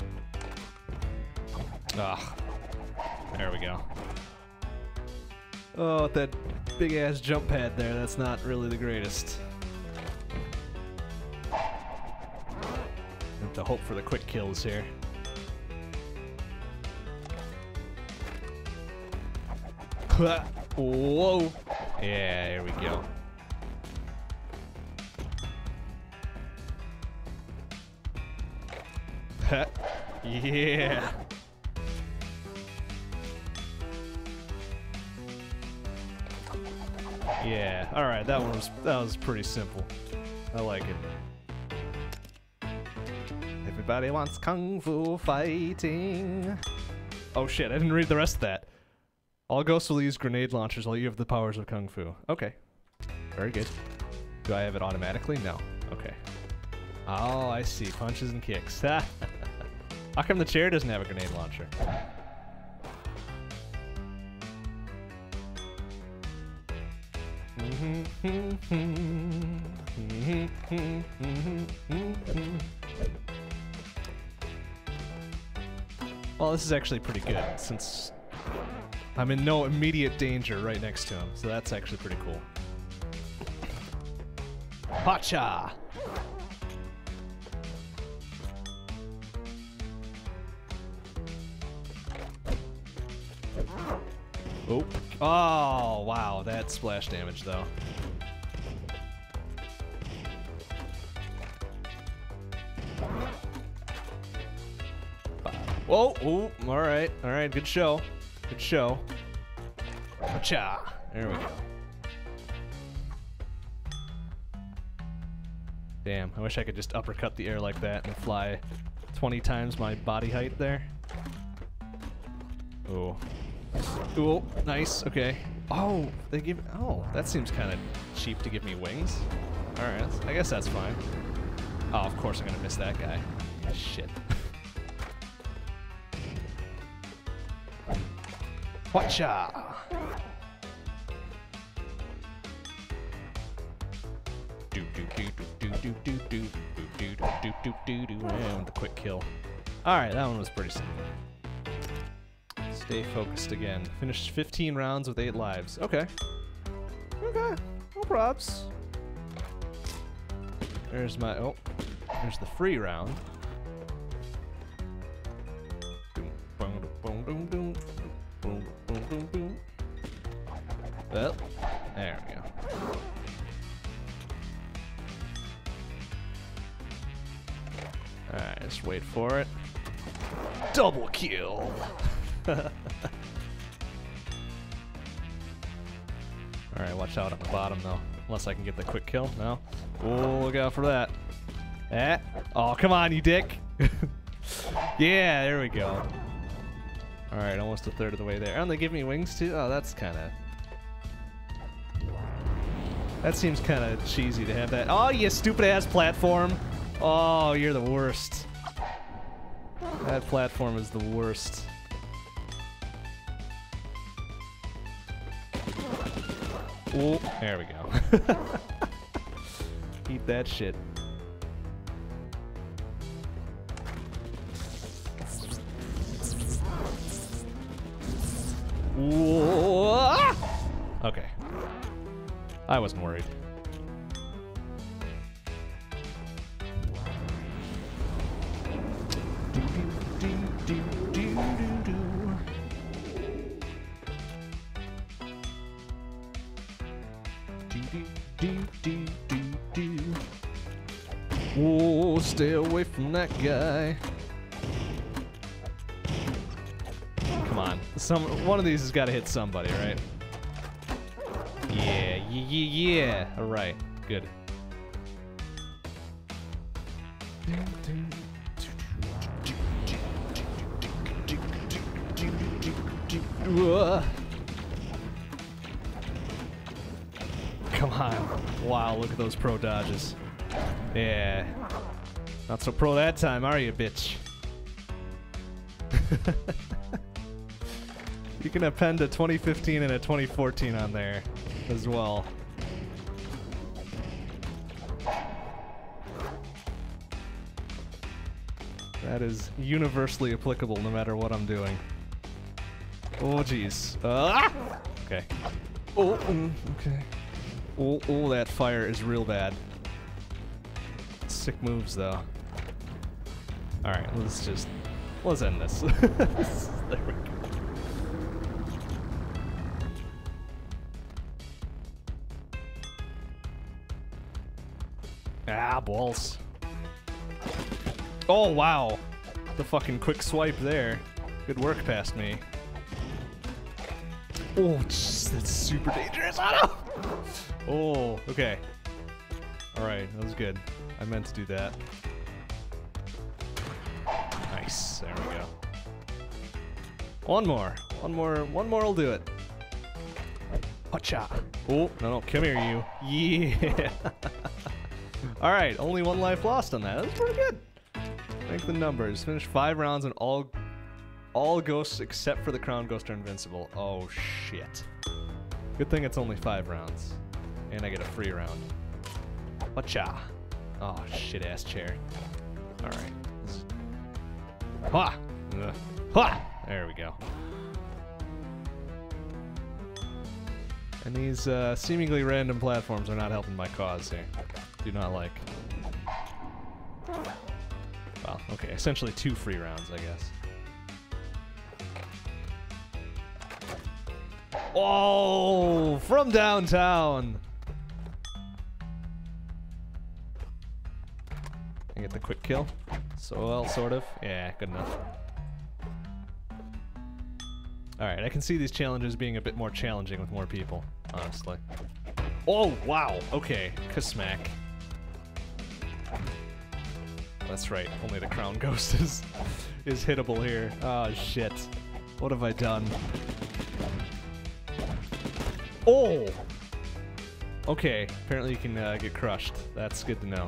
Speaker 1: Ah, there we go. Oh, that big ass jump pad there, that's not really the greatest. Have to hope for the quick kills here. Whoa! Yeah, here we go. Yeah. Yeah. All right, that was pretty simple. I like it. Everybody wants kung fu fighting. Oh shit! I didn't read the rest of that. All ghosts will use grenade launchers while you have the powers of kung fu. Okay. Very good. Do I have it automatically? No. Okay. Oh, I see. Punches and kicks. How come the chair doesn't have a grenade launcher? Well, this is actually pretty good, since I'm in no immediate danger right next to him, so that's actually pretty cool. Hacha! Oh. Oh, wow, that splash damage, though. Whoa, oh, alright, good show. Good show. Cha! There we go. Damn, I wish I could just uppercut the air like that and fly 20 times my body height there. Oh. Cool, nice, okay. Oh, they give, oh, that seems kind of cheap to give me wings. Alright, I guess that's fine. Oh, of course I'm gonna miss that guy. Shit. Watcha! And the quick kill. Alright, that one was pretty simple. Stay focused again. Finished 15 rounds with 8 lives. Okay. Okay. No props. There's my... Oh. There's the free round. Well, there we go. Alright, just wait for it. Double kill! Alright, watch out on the bottom though. Unless I can get the quick kill. No? Oh, look out for that. Eh? Oh, come on, you dick! Yeah, there we go. Alright, almost a third of the way there. And they give me wings too? Oh, that's kinda... That seems kinda cheesy to have that. Oh, you stupid ass platform! Oh, you're the worst. That platform is the worst. Oh, there we go. Eat that shit. Whoa! Okay. I wasn't worried. Whoa, stay away from that guy. Come on. One of these has got to hit somebody, right? Yeah. All right, good. Come on. Wow, look at those pro dodges. Yeah. Not so pro that time, are you, bitch? You can append a 2015 and a 2014 on there as well. That is universally applicable no matter what I'm doing. Oh, jeez. Okay. Okay. Oh, okay. Oh, that fire is real bad. Sick moves, though. Alright, let's end this. There we go. Ah, balls. Oh, wow. The fucking quick swipe there. Good work past me. Oh, jeez, that's super dangerous. Oh, no! Oh, okay. Alright, that was good. I meant to do that. Nice. There we go. One more will do it. Hacha. Oh, no, come here, you. Yeah. Alright, only 1 life lost on that. That's pretty good. Rank the numbers. Finish 5 rounds and all ghosts except for the crown ghost are invincible. Oh, shit. Good thing it's only 5 rounds. And I get a free round. Hacha. Oh, shit-ass chair. Alright. Ha! Ha! There we go. And these seemingly random platforms are not helping my cause here. Do not like. Well, okay, essentially 2 free rounds, I guess. Oh, from downtown! I get the quick kill. So, well, sort of. Yeah, good enough. Alright, I can see these challenges being a bit more challenging with more people, honestly. Oh, wow! Okay, Kasmack. That's right, only the crown ghost is hittable here. Oh, shit. What have I done? Oh! Okay, apparently you can get crushed. That's good to know.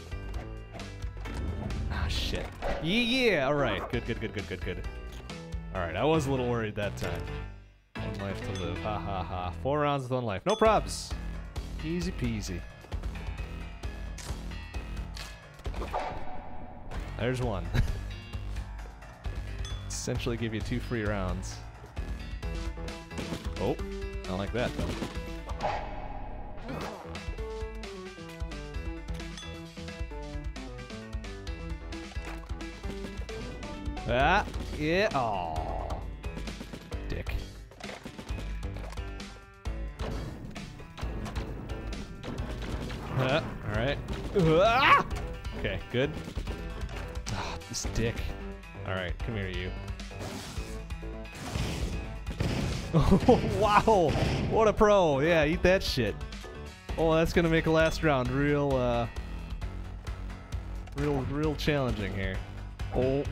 Speaker 1: Ah, shit. Yeah, alright. Good. Alright, I was a little worried that time. 1 life to live. Ha ha ha. 4 rounds with 1 life. No probs. Easy peasy. There's 1. Essentially give you 2 free rounds. Oh, not like that though. Ah, yeah. Oh, dick. All right. Ah! Okay, good. Ah, this dick. All right, come here, you. Oh, wow! What a pro! Yeah, eat that shit. Oh, that's gonna make a last round real challenging here. Oh,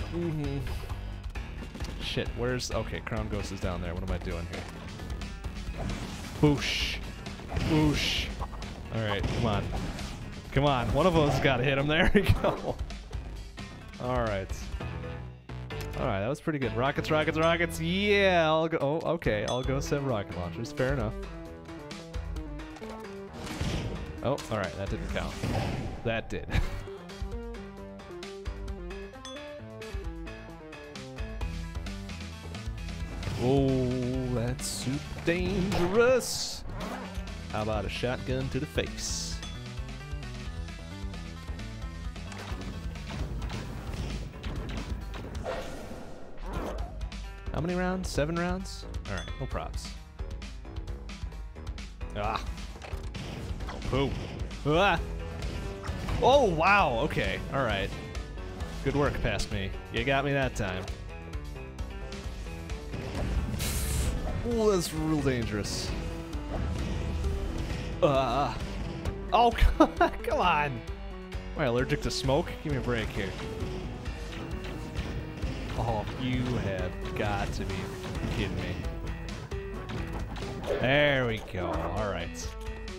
Speaker 1: shit, where's... Okay, Crown Ghost is down there. What am I doing here? Boosh. Boosh. Alright, come on. Come on, one of us gotta hit him. There we go. Alright. Alright, that was pretty good. Rockets, rockets, rockets. Yeah, I'll go... Oh, okay, I'll go 7 rocket launchers. Fair enough. Oh, alright, that didn't count. That did. Oh, that's super dangerous. How about a shotgun to the face? How many rounds? 7 rounds? Alright, no props. Ah. Oh, poo. Ah. Oh, wow. Okay. Alright. Good work past me. You got me that time. Oh, that's real dangerous. Oh, come on. Am I allergic to smoke? Give me a break here. Oh, you have got to be kidding me. There we go. All right.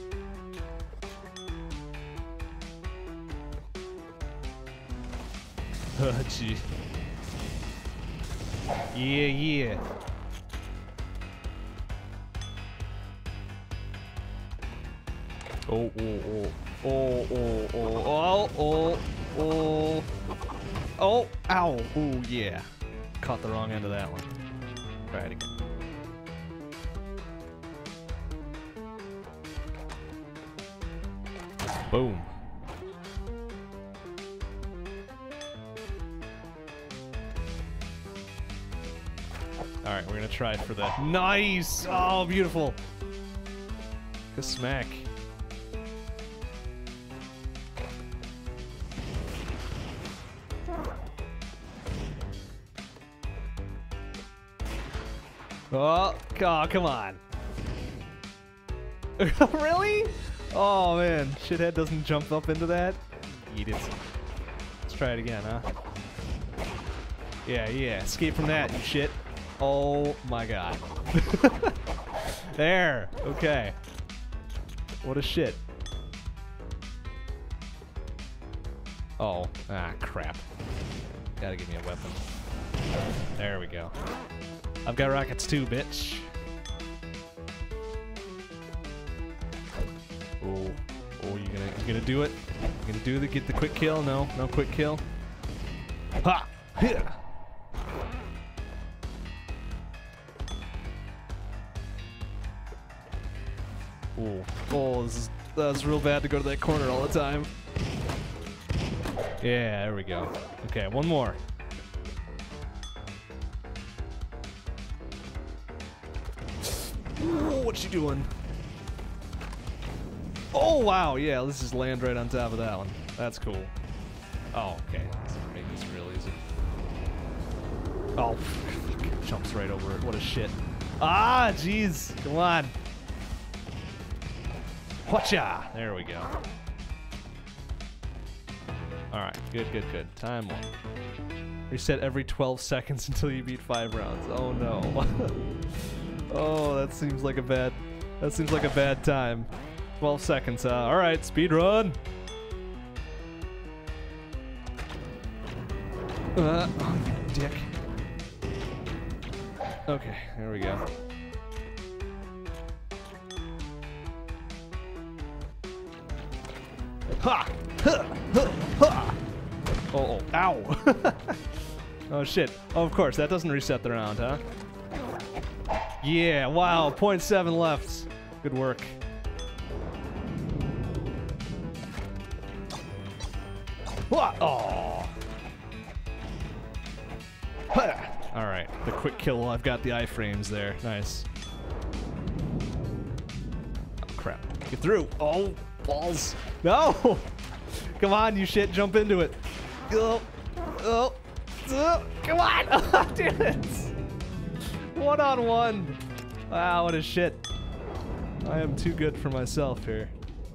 Speaker 1: Oh, gee. Yeah. Oh, ow, oh, yeah. Caught the wrong end of that one. Try it again. Boom. Alright, we're gonna try for the... Nice! Oh, beautiful! Good smack. Oh, come on. Really? Oh, man. Shithead doesn't jump up into that? Eat it. Let's try it again, huh? Yeah. Escape from that, you shit. Oh, my God. There. Okay. What a shit. Oh. Ah, crap. Gotta give me a weapon. There we go. I've got rockets too, bitch. Oh, you gonna do it? You gonna get the quick kill? No quick kill. Ha! Here. Oh, that's real bad to go to that corner all the time. Yeah, there we go. Okay, one more. Ooh, what's she doing? Oh, wow, yeah, let's just land right on top of that one. That's cool. Oh, okay. Let's make this real easy. Oh, jumps right over it. What a shit. Ah, jeez. Come on. Whatcha? There we go. Alright, good. Time one. Reset every 12 seconds until you beat 5 rounds. Oh, no. Oh, that seems like a bad time. 12 seconds, alright, speed run. Oh, you dick. Okay, there we go. Ha! Ha! Ha! Ha! Oh, ow! Oh shit. Oh, of course, that doesn't reset the round, huh? Yeah, wow, 0.7 left. Good work. Oh. Alright, the quick kill while I've got the iframes there. Nice. Oh, crap. Get through. Oh, balls. No! Come on, you shit, jump into it. Come on! Oh, damn it! 1-on-1. Wow, what a shit. I am too good for myself here.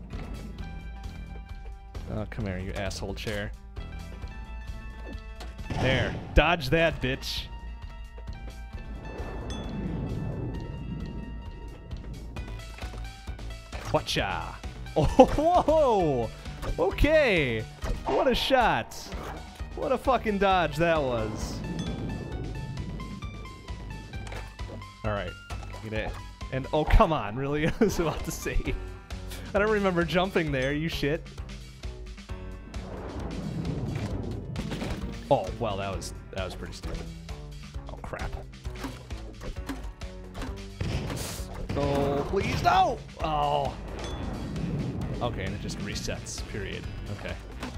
Speaker 1: Oh, come here, you asshole chair. There. Dodge that, bitch. Whatcha? Oh, whoa! Okay. What a shot. What a fucking dodge that was. Alright. And oh, come on, really? I was about to say. I don't remember jumping there, you shit. Oh, well, that was pretty stupid. Oh, crap. Oh, please, no! Oh. Okay, and it just resets, period. Okay.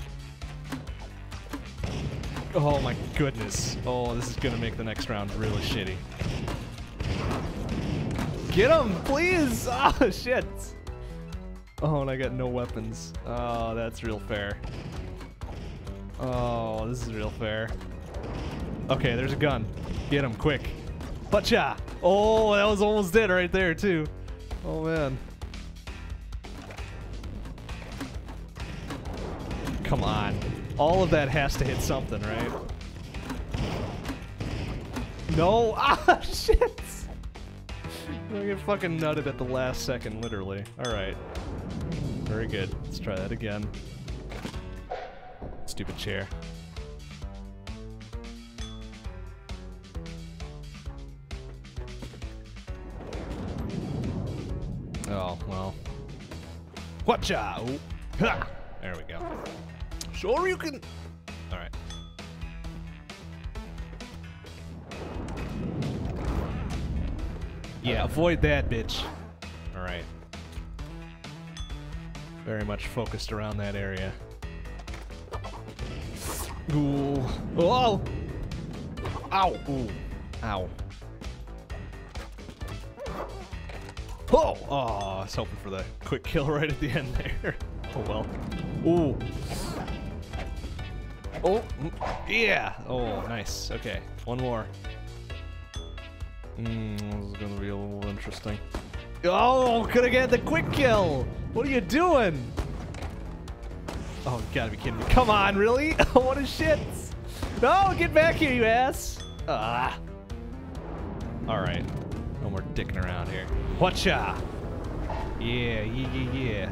Speaker 1: Oh, my goodness. Oh, this is gonna make the next round really shitty. Get him, please! Oh, shit. Oh, and I got no weapons. Oh, that's real fair. Oh, this is real fair. Okay, there's a gun. Get him, quick. Butcha! Oh, that was almost dead right there, too. Oh, man. Come on. All of that has to hit something, right? No! Ah, shit! I get fucking nutted at the last second, literally. Alright. Very good. Let's try that again. Stupid chair. Oh, well. Whatcha! Ooh. Ha! There we go. Sure you can... Alright. Yeah, avoid that, bitch. Alright. Very much focused around that area. Ooh. Oh! Ow! Ooh. Ow. Oh! Oh, I was hoping for the quick kill right at the end there. Oh well. Ooh. Oh! Yeah! Oh, nice. Okay, one more. This is gonna be a little interesting. Oh! Could have get the quick kill! What are you doing? Oh, you gotta be kidding me. Come on, really? What a shit! No, get back here, you ass! Ah. Alright. No more dicking around here. Whatcha? Yeah, yeah.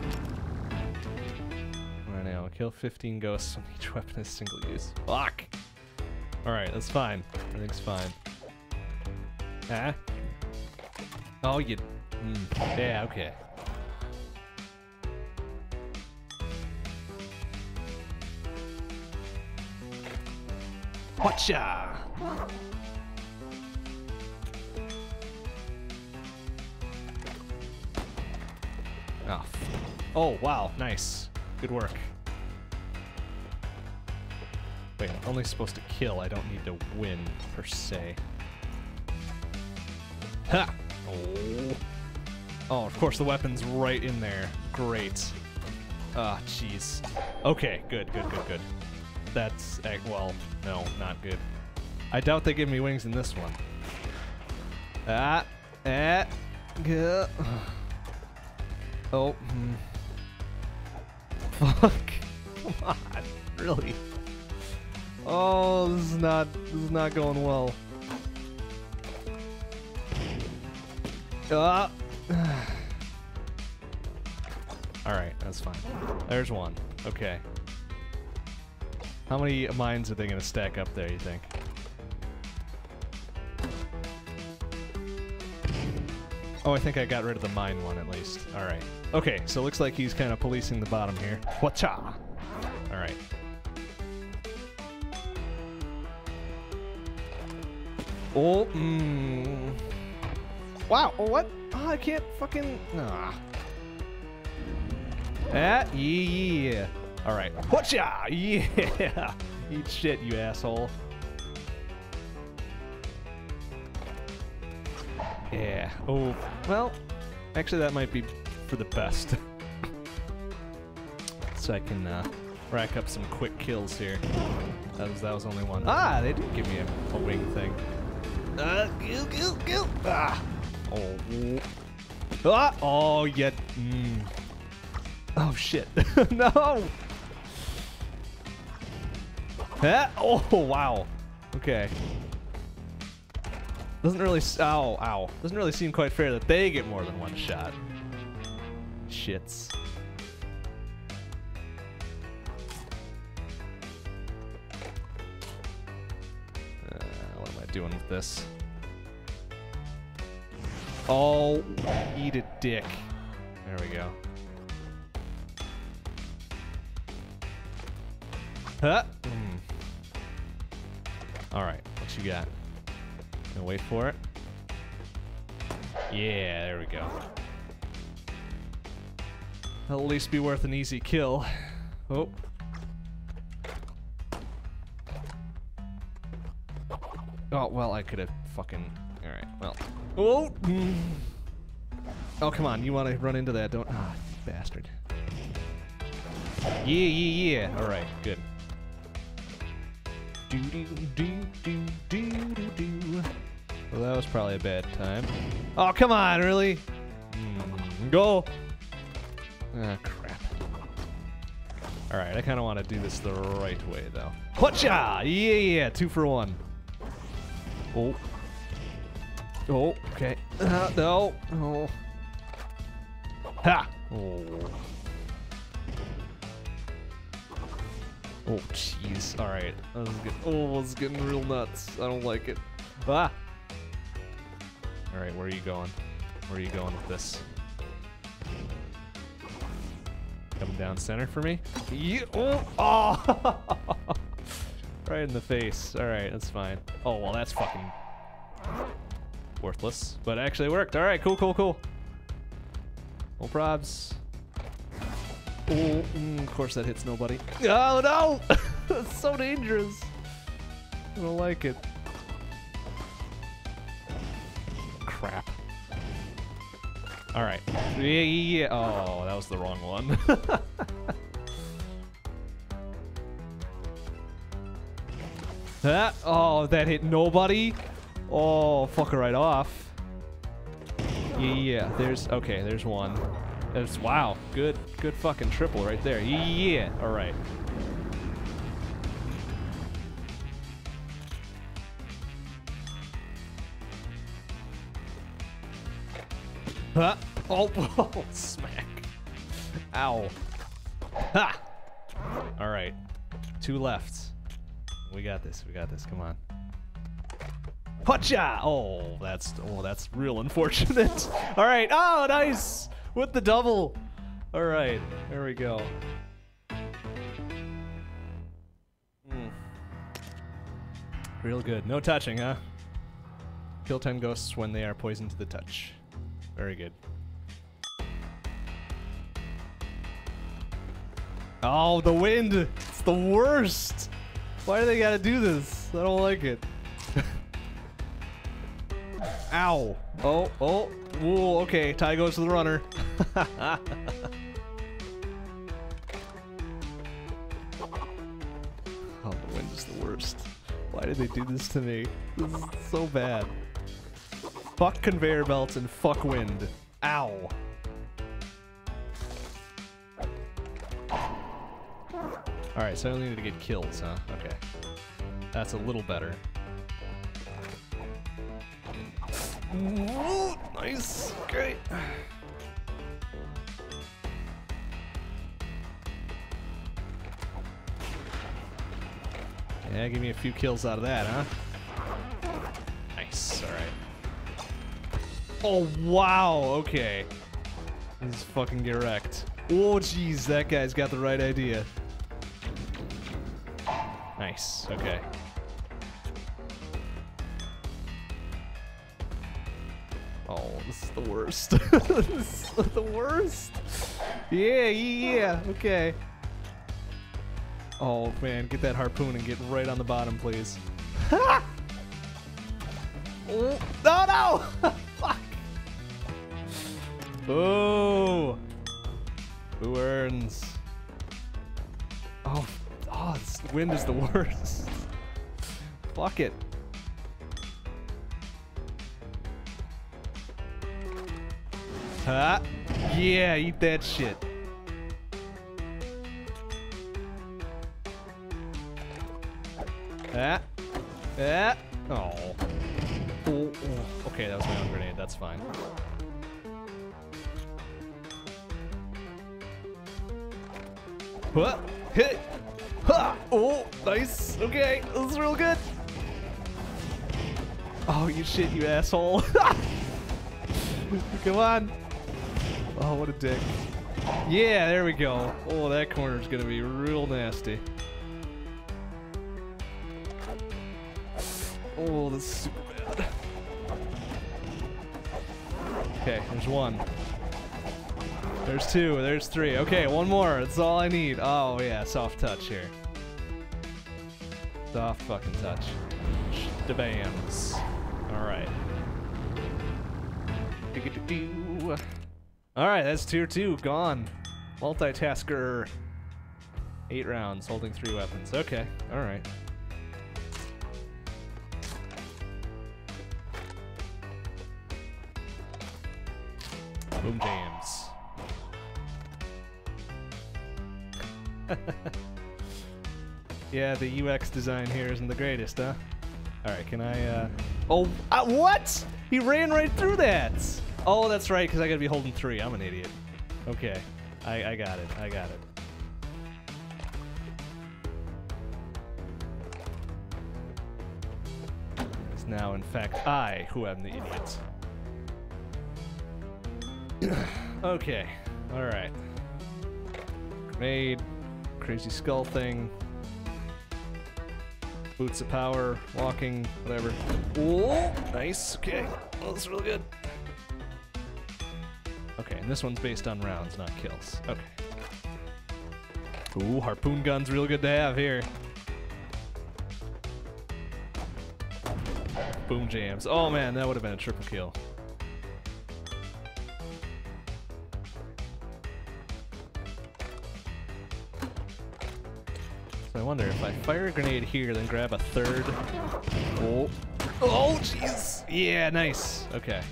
Speaker 1: Right now, kill 15 ghosts when each weapon is single use. Fuck! Alright, that's fine. Everything's fine. Ah? Oh, you... Yeah, okay. Whatcha? Oh, oh, wow, nice. Good work. Wait, I'm only supposed to kill. I don't need to win, per se. Ha! Oh. Oh, of course the weapon's right in there. Great. Ah, jeez. Okay, good. That's, well, no, not good. I doubt they give me wings in this one. Good. Oh. Fuck. Come on. Really? Oh, this is not going well. Alright, that's fine. There's one. Okay. How many mines are they gonna stack up there, you think? Oh, I think I got rid of the mine one at least. Alright. Okay, so it looks like he's kind of policing the bottom here. Whatcha? Alright. Oh, Wow, oh, what? Oh, I can't fucking... Ah. Yeah. Alright. Whatcha? Yeah! Eat shit, you asshole. Yeah. Oh, well, actually that might be for the best. So I can rack up some quick kills here. That was only one. Ah, they did give me a wing thing. Kill. Ah. Oh. Ah. Oh, yet. Oh, shit. No. Ah. Oh, wow. Okay. Doesn't really. Ow. Doesn't really seem quite fair that they get more than one shot. Shits. What am I doing with this? Oh, eat a dick. There we go. Huh? Alright, what you got? Gonna wait for it. Yeah, there we go. That'll at least be worth an easy kill. Oh. Oh, well, I could have fucking... Alright, well. Oh! Oh, come on, you want to run into that, don't... Ah, you bastard. Yeah. Alright, good. Well, that was probably a bad time. Oh, come on, really? Go! Ah, crap. Alright, I kind of want to do this the right way, though. Whatcha! Yeah, 2 for 1. Oh. Oh, okay. No. Oh. Ha! Oh. Oh, jeez. Alright. This is getting real nuts. I don't like it. Ah! Alright, where are you going? Where are you going with this? Coming down center for me? Yeah. Oh! Right in the face. Alright, that's fine. Oh, well, that's fucking worthless. But it actually worked. Alright, cool. No probs. Oh, of course that hits nobody. Oh no! That's so dangerous. I don't like it. Crap. Alright. Yeah. Oh, that was the wrong one. Oh, that hit nobody? Oh, fuck her right off. Yeah, there's one. That's, wow, good fucking triple right there. Yeah, alright. Huh? Oh, smack. Ow. Ha! Alright. 2 left. We got this, come on. Hotcha! Oh, that's real unfortunate. Alright, oh, nice! With the double. Alright, there we go. Real good. No touching, huh? Kill 10 ghosts when they are poisoned to the touch. Very good. Oh, the wind! It's the worst! Why do they gotta do this? I don't like it. Ow! Oh! Whoa, okay, tie goes to the runner. Oh, the wind is the worst. Why did they do this to me? This is so bad. Fuck conveyor belts and fuck wind. Ow! Alright, so I only need to get kills, huh? Okay. That's a little better. Ooh, nice! Great! Yeah, give me a few kills out of that, huh? Nice, alright. Oh, wow, okay. This is fucking get wrecked. Oh, jeez, that guy's got the right idea. Nice, okay. Oh, this is the worst. This is the worst. Yeah, okay. Oh, man, get that harpoon and get right on the bottom, please. Oh, no! Fuck! Oh! Who earns? Oh, this wind is the worst. Fuck it. Ha! Yeah, eat that shit. Ah. Ah. Oh. Oh. Okay, that was my own grenade. That's fine. What? Hit! Ha! Oh, nice. Okay, this is real good. Oh, you shit, you asshole. Come on. Oh, what a dick. Yeah, there we go. Oh, that corner's gonna be real nasty. Oh, this is super bad. Okay, there's one. There's two, there's three. Okay, one more. That's all I need. Oh, yeah, soft touch here. Soft fucking touch. Shabams. Alright. Alright, that's tier 2. Gone. Multitasker. 8 rounds, holding 3 weapons. Okay, alright. Boom jams. Yeah, the UX design here isn't the greatest, huh? Alright, can I, Oh, what?! He ran right through that! Oh, that's right, because I gotta be holding 3. I'm an idiot. Okay. I got it. I got it. It's now, in fact, I who am the idiot. Okay. Alright. Grenade. Crazy skull thing. Boots of power. Walking. Whatever. Oh, nice. Okay. Oh, that's really good. Okay, and this one's based on rounds, not kills. Okay. Ooh, harpoon gun's real good to have here. Boom jams. Oh man, that would have been a triple kill. So I wonder if I fire a grenade here, then grab a third. Oh. Oh, jeez. Yeah, nice. Okay.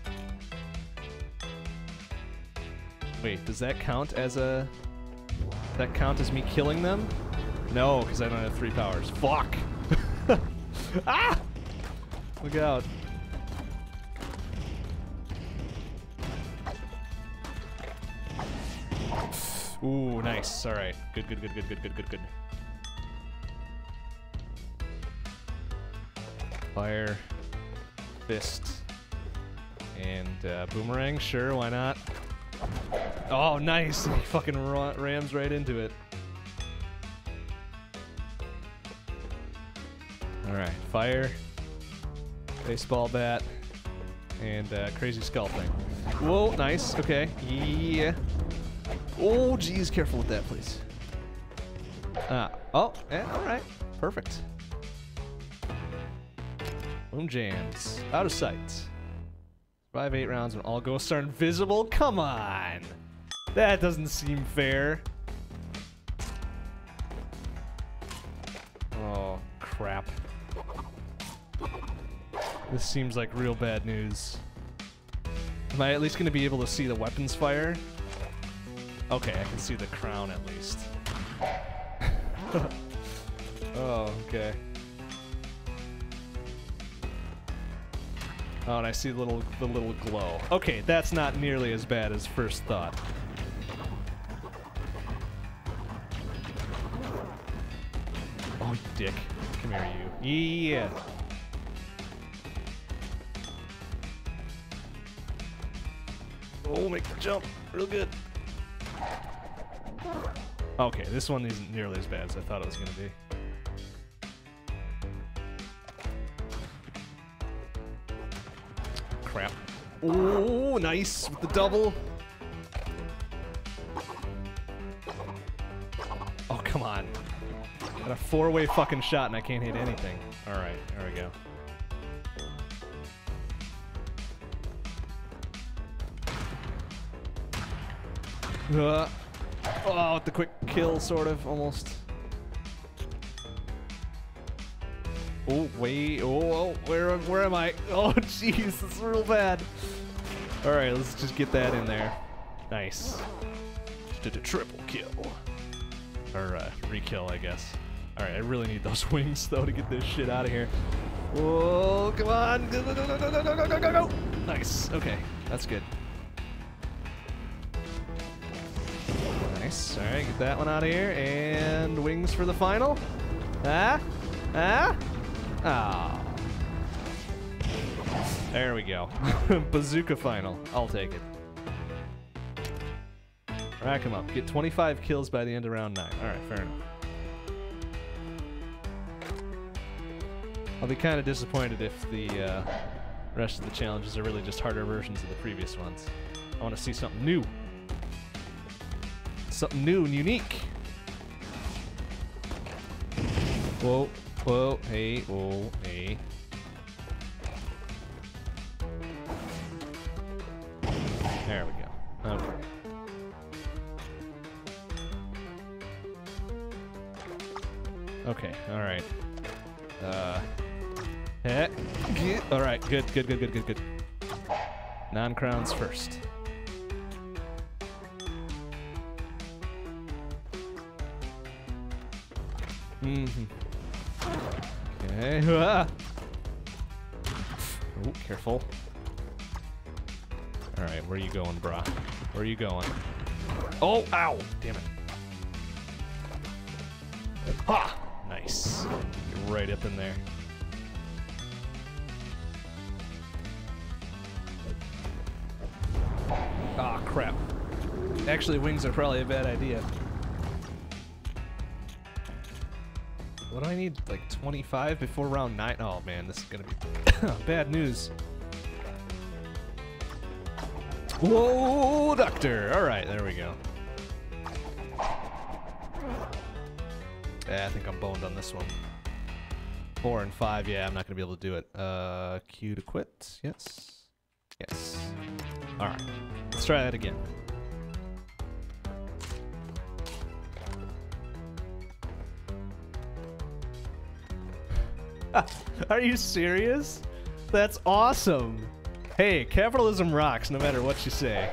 Speaker 1: Wait, does that count as a... That count as me killing them? No, because I don't have 3 powers. Fuck! Ah! Look out. Ooh, nice. Alright. Good, good, good, good, good, good, good, good. Fire. Fist. And boomerang, sure, why not? Oh, nice! He fucking rams right into it. Alright, fire. Baseball bat. And crazy skull thing. Whoa, nice, okay. Yeah. Oh, geez, careful with that, please. Oh, yeah, alright. Perfect. Boom jams. Out of sight. Survive 8 rounds when all ghosts are invisible? Come on! That doesn't seem fair. Oh, crap. This seems like real bad news. Am I at least going to be able to see the weapons fire? Okay, I can see the crown at least. Oh, okay. Oh, and I see the little glow. Okay, that's not nearly as bad as first thought. Oh, you dick. Come here, you. Yeah. Oh, make the jump. Real good. Okay, this one isn't nearly as bad as I thought it was going to be. Crap. Oh, nice with the double. Oh, come on. Got a 4-way fucking shot and I can't hit anything. Alright, there we go. Oh, with the quick kill, sort of, almost. Oh, wait, oh, where am I? Oh, jeez, this is real bad. All right, let's just get that in there. Nice. Just did a triple kill. Or, re-kill, I guess. All right, I really need those wings, though, to get this shit out of here. Oh, come on. Go, go, go, go, go, go, go, go, go. Nice, okay, that's good. Nice. All right, get that one out of here, and wings for the final. Ah, ah, ah. There we go. Bazooka final. I'll take it. Rack him up. Get 25 kills by the end of round 9. All right, fair enough. I'll be kind of disappointed if the rest of the challenges are really just harder versions of the previous ones. I want to see something new. Something new and unique. Whoa, whoa, hey, whoa, hey. There we go. Okay. Okay, alright. Alright, good, good, good, good, good, good. Non-crowns first. Mm-hmm. Okay. Ah. Oh, careful. Alright, where are you going, brah? Where are you going? Oh, ow! Damn it. Ha! Nice. Get right up in there. Ah, crap. Actually, wings are probably a bad idea. What do I need? Like 25 before round 9? Oh man, this is gonna be bad news. Whoa, doctor! Alright, there we go. Yeah, I think I'm boned on this one. 4 and 5, yeah, I'm not gonna be able to do it. Q to quit, yes. Yes. Alright, let's try that again. Are you serious? That's awesome! Hey, capitalism rocks no matter what you say.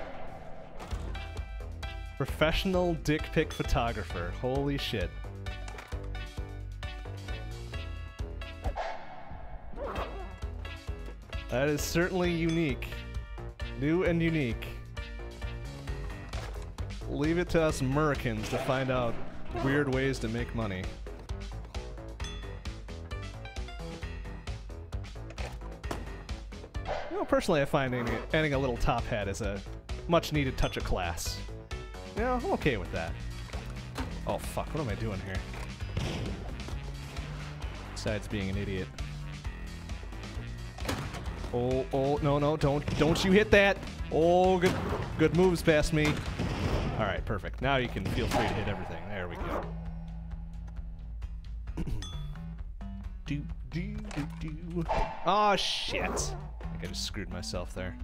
Speaker 1: Professional dick pic photographer. Holy shit. That is certainly unique. New and unique. Leave it to us Americans to find out weird ways to make money. You know, personally, I find adding a little top hat is a much-needed touch of class. Yeah, I'm okay with that. Oh, fuck. What am I doing here? Besides being an idiot. Oh, no, don't you hit that! Oh, good moves past me. Alright, perfect. Now you can feel free to hit everything. There we go. Oh, shit! I think I just screwed myself there.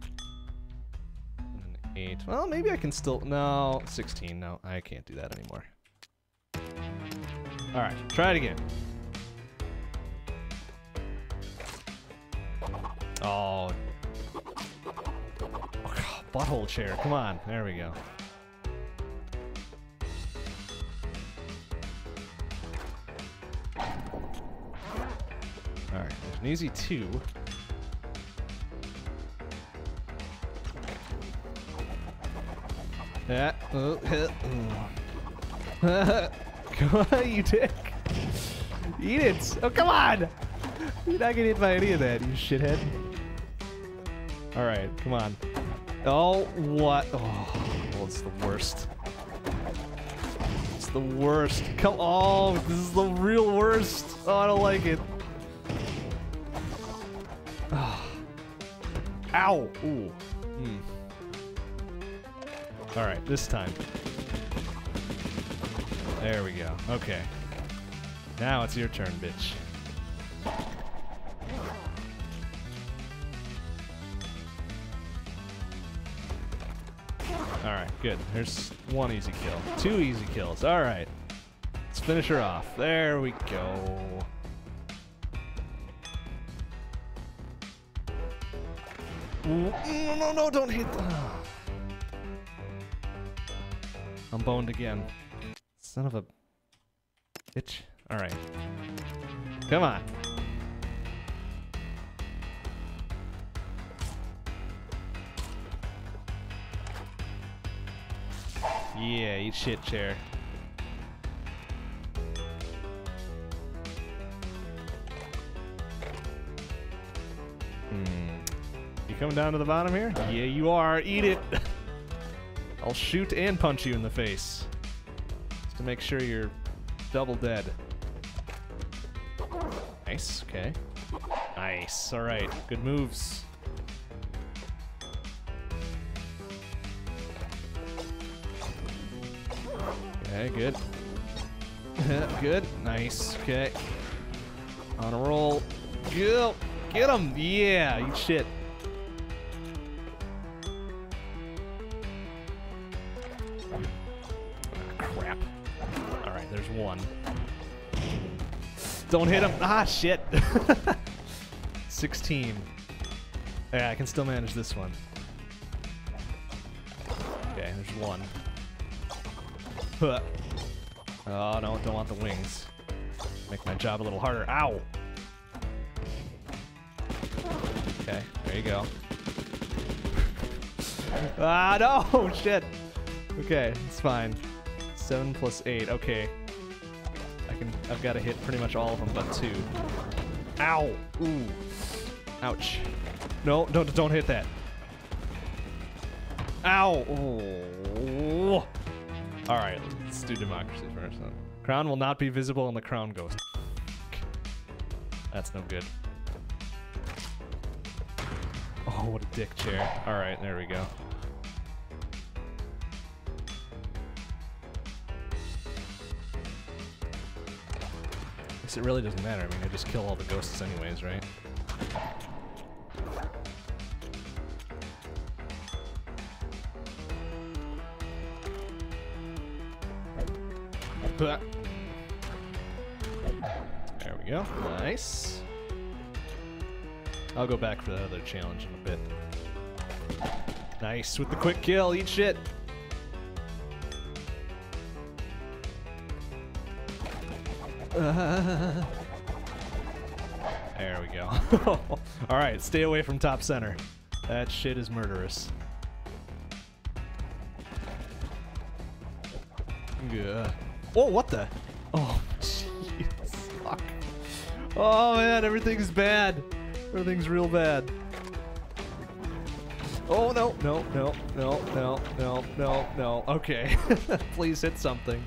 Speaker 1: An 8. Well, maybe I can still... No, 16. No, I can't do that anymore. Alright, try it again. Oh. Oh, butthole chair. Come on. There we go. Alright, there's an easy 2. Yeah. Come on, you dick. Eat it. Oh, come on. You're not getting hit by any of that, you shithead. Alright, come on. Oh, what? Oh, it's the worst. It's the worst. Come on, this is the real worst. Oh, I don't like it. Oh. Ow! Ooh. Alright, this time. There we go. Okay. Now it's your turn, bitch. Alright, good. There's 1 easy kill. 2 easy kills. Alright. Let's finish her off. There we go. No, don't hit. I'm boned again. Son of a bitch. Alright. Come on. Yeah, eat shit, chair. You coming down to the bottom here? Yeah, you are. Eat it. I'll shoot and punch you in the face. Just to make sure you're double dead. Nice, okay. Nice, alright. Good moves. Okay, good. Good. Nice. Okay. On a roll. Go. Get him. Yeah. Eat shit. Crap. All right. There's 1. Don't hit him. Ah, shit. 16. Yeah, I can still manage this one. Okay. There's 1. Oh, no, don't want the wings. Make my job a little harder. Ow! Okay, there you go. Ah, no! Shit! Okay, it's fine. 7 plus 8, okay. I've got to hit pretty much all of them but 2. Ow! Ooh. Ouch. No, don't hit that. Ow! Oh. Alright, let's do democracy first then. Crown will not be visible on the crown ghost. That's no good. Oh, what a dick chair. Alright, there we go. guess it really doesn't matter. I mean, I just kill all the ghosts anyways, right? There we go. Nice. I'll go back for that other challenge in a bit. Nice with the quick kill. Eat shit. There we go. Alright, stay away from top center. That shit is murderous. Yeah. Oh, what the? Oh, jeez. Fuck. Oh, man, everything's bad. Everything's real bad. Oh, no, no, no, no, no, no, no, no. Okay. Please hit something.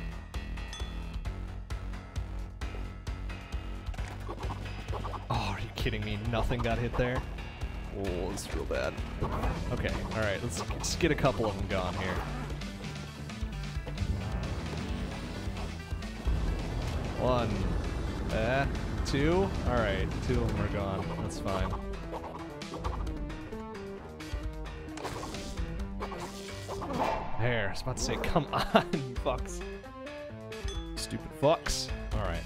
Speaker 1: Oh, are you kidding me? Nothing got hit there? Oh, this is real bad. Okay, alright, let's get a couple of them gone here. One. Two? Alright, two of them are gone. That's fine. There, I was about to say, come on, you fucks. Stupid fucks. Alright.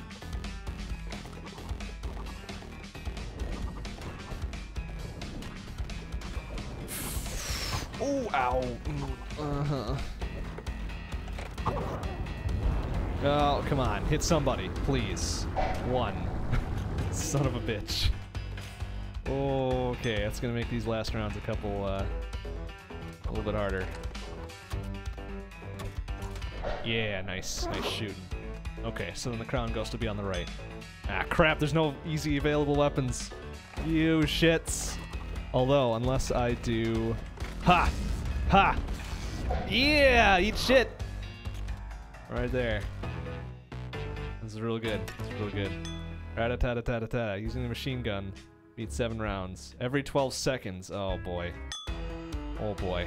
Speaker 1: Oh, ow. Uh-huh. Oh, come on. Hit somebody, please. One. Son of a bitch. Okay, that's gonna make these last rounds a little bit harder. Yeah, nice. Nice shooting. Okay, so then the Crown Ghost will be on the right. Ah, crap, there's no easy available weapons. You shits. Although, unless I do... Ha! Ha! Yeah! Eat shit! Right there. This is real good. This is real good. Rat-a-tat-a-tat-a-tat. Using the machine gun. Beat 7 rounds. Every 12 seconds. Oh boy. Oh boy.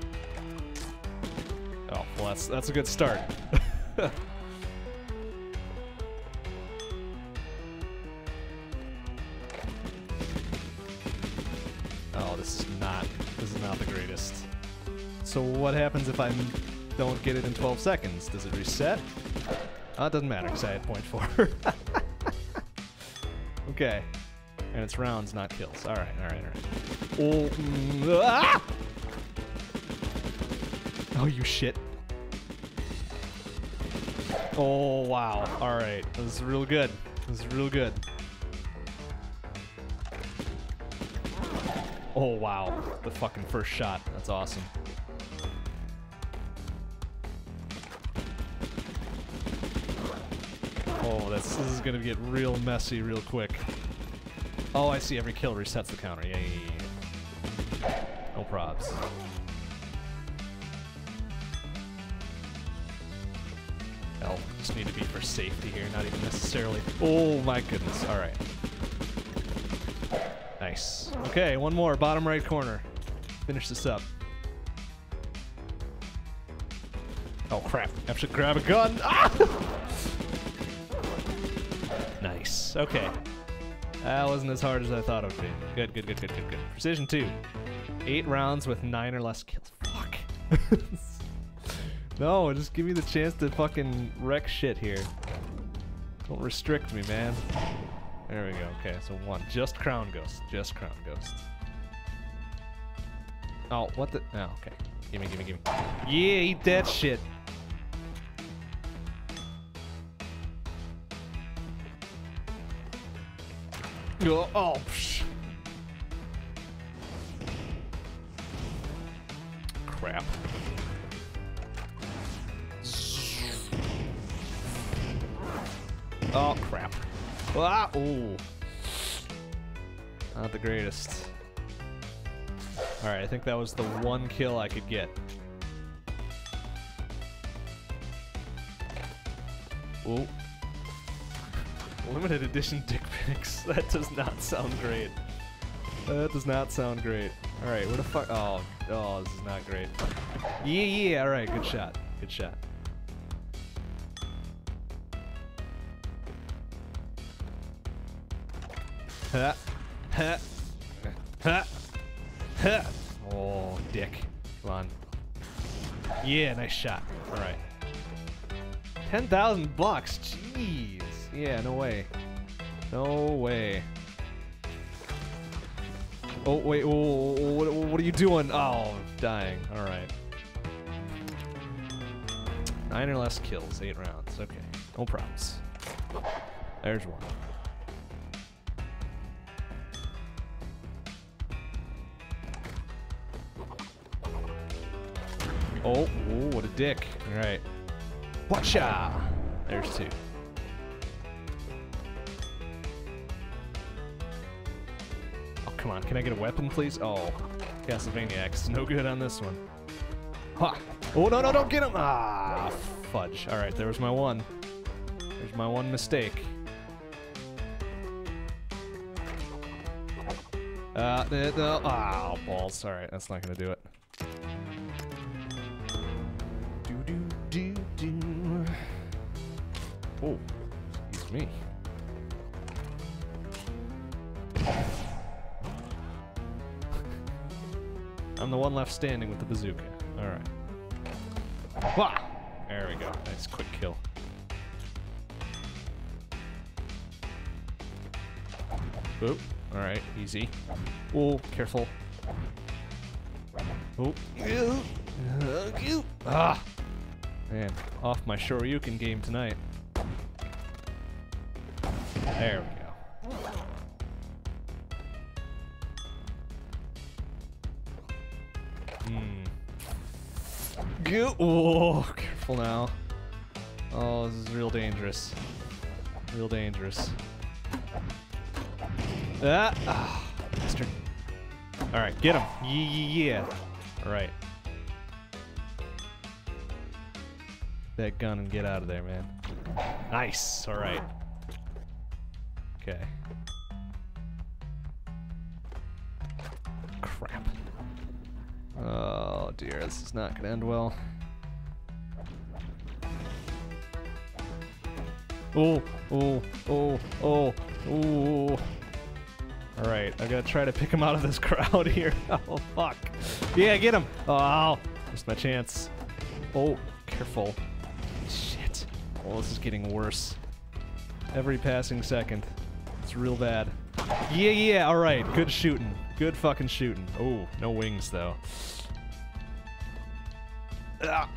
Speaker 1: Oh, well that's a good start. Oh, this is not the greatest. So what happens if I don't get it in 12 seconds? Does it reset? Oh, it doesn't matter because I had .4. Okay. And it's rounds, not kills. Alright, alright, alright. Oh, ah! Oh, you shit. Oh, wow. Alright. This is real good. This is real good. Oh, wow. The fucking first shot. That's awesome. Oh, this is gonna get real messy real quick. Oh, I see. Every kill resets the counter. Yeah, yeah, yeah. No probs. Hell, just need to be for safety here, not even necessarily. Oh my goodness. All right. Nice. Okay, one more. Bottom right corner. Finish this up. Oh crap! I should grab a gun. Ah! Nice. Okay. That wasn't as hard as I thought it would be. Good, good, good, good, good, good. Precision 2. 8 rounds with 9 or less kills. Fuck. No, just give me the chance to fucking wreck shit here. Don't restrict me, man. There we go. Okay, so 1. Just Crown Ghost. Just Crown Ghost. Oh, what the? Oh, okay. Gimme, gimme, gimme. Yeah, eat that shit. Oh, psh. Crap. Oh, crap. Ah, ooh. Not the greatest. Alright, I think that was the one kill I could get. Ooh. Limited edition dick pics. That does not sound great. That does not sound great. Alright, where the fuck? Oh, this is not great. Yeah, yeah, alright, good shot. Good shot. Ha. Ha. Ha. Ha. Oh, dick. Come on. Yeah, nice shot. All right. 10,000 bucks. Jeez. Yeah, no way. No way. Oh, wait. Oh, what are you doing? Oh, I'm dying. All right. 9 or less kills, 8 rounds. Okay. No problems. There's one. Oh, what a dick. All right. Watcha! There's 2. Oh, come on. Can I get a weapon, please? Oh, Castlevania X. No good on this one. Ha! Oh, no, don't get him! Ah, fudge. All right, there was my one. There's my one mistake. Oh, balls. All right, that's not going to do it. Oh, excuse me. I'm the one left standing with the bazooka. All right. Wah! There we go. Nice quick kill. Oop. All right, easy. Oh, careful. Oh. Ah! Man, off my Shoryuken game tonight. There we go. Oh, careful now. Oh, this is real dangerous. Real dangerous. Ah, bastard. All right, get him. Yeah. All right. That gun and get out of there, man. Nice. All right. Okay. Crap. Oh dear, this is not gonna end well. Oh. All right, I gotta try to pick him out of this crowd here. Oh fuck. Yeah, get him. Oh, missed my chance. Oh, careful. Shit. Oh, this is getting worse. Every passing second. It's real bad. Yeah, all right. Good shooting. Good fucking shooting. Oh, no wings, though. Ah,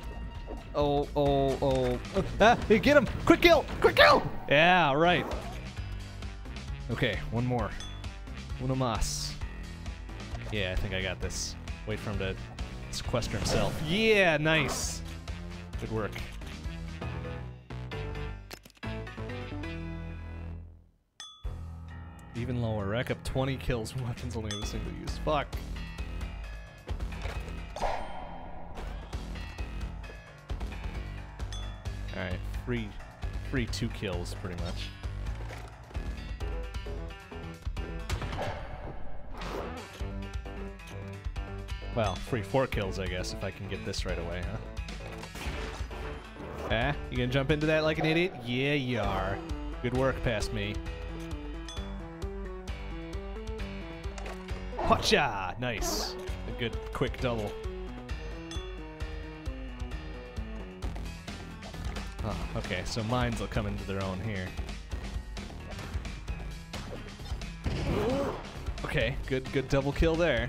Speaker 1: oh. Ah, hey, get him! Quick kill! Quick kill! Yeah, all right. Okay, one more. Uno mas. Yeah, I think I got this. Wait for him to sequester himself. Yeah, nice. Good work. Even lower. Rack up 20 kills from weapons only have a single use. Fuck. Alright, free 2 kills pretty much. Well, free 4 kills, I guess, if I can get this right away, huh? Ah, you gonna jump into that like an idiot? Yeah, you are. Good work past me. Hotcha! Nice. A good quick double. Oh, okay, so mines will come into their own here. Okay, good double kill there.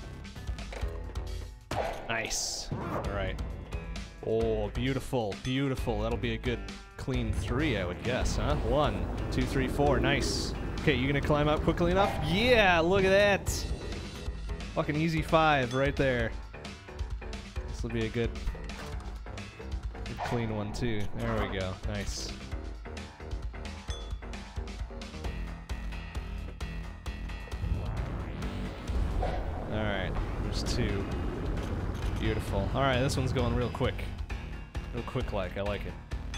Speaker 1: Nice. All right. Oh, beautiful. That'll be a good clean 3, I would guess, huh? 1, 2, 3, 4. Nice. Okay, you gonna climb up quickly enough? Yeah, look at that. Fucking easy 5 right there. This will be a good clean one too. There we go. Nice. All right, there's 2. Beautiful. All right, this one's going real quick. Real quick like. I like it.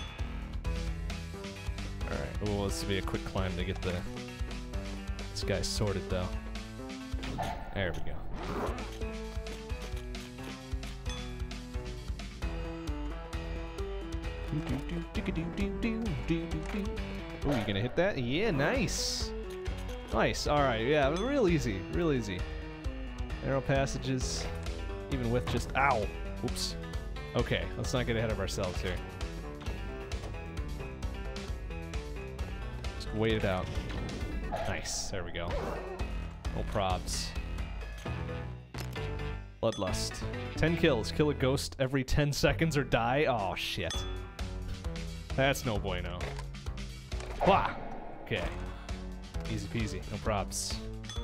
Speaker 1: All right. Oh, this will be a quick climb to get this guy sorted though. There we go. Oh, you gonna hit that? Yeah, nice. Nice. All right. Yeah, it was real easy. Real easy. Narrow passages, even with just ow. Oops. Okay, let's not get ahead of ourselves here. Just wait it out. Nice. There we go. No probs. Bloodlust. 10 kills. Kill a ghost every 10 seconds or die. Oh shit. That's no bueno. Wah! Okay. Easy peasy. No probs.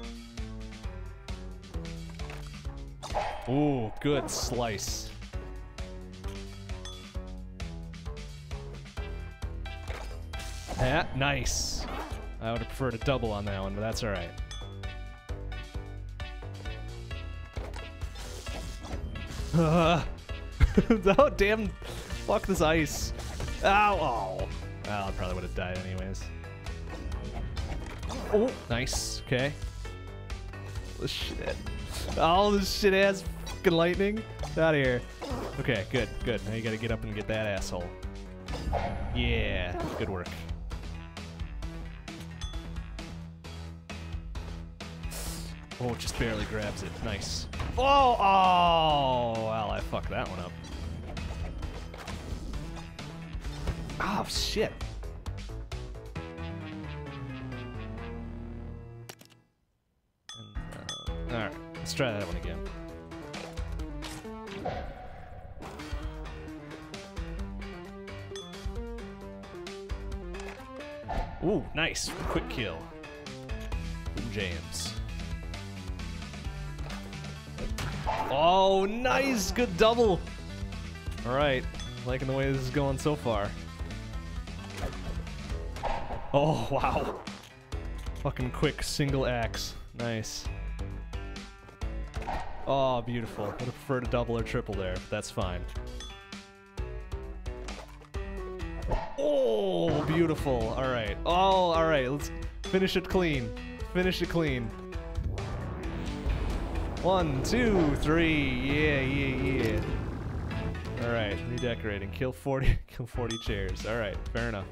Speaker 1: Ooh, good slice. Nice. I would have preferred a double on that one, but that's alright. Oh, damn. Fuck this ice. Ow. Oh. Well, I probably would have died anyways. Oh, nice. Okay. This shit. Oh, this shit ass fucking lightning. Get out of here. Okay, good, good. Now you gotta get up and get that asshole. Yeah, good work. Oh, it just barely grabs it. Nice. Oh, oh, well, I fucked that one up. Oh, shit. Alright, let's try that one again. Ooh, nice. Quick kill. Jams. Oh, nice! Good double! Alright, liking the way this is going so far. Oh, wow. Fucking quick single axe. Nice. Oh, beautiful. Would have preferred a double or triple there, but that's fine. Oh, beautiful. Alright. Oh, alright. Let's finish it clean. Finish it clean. 1, 2, 3. Yeah, yeah, yeah. Alright, redecorating. Kill 40 chairs. Alright, fair enough.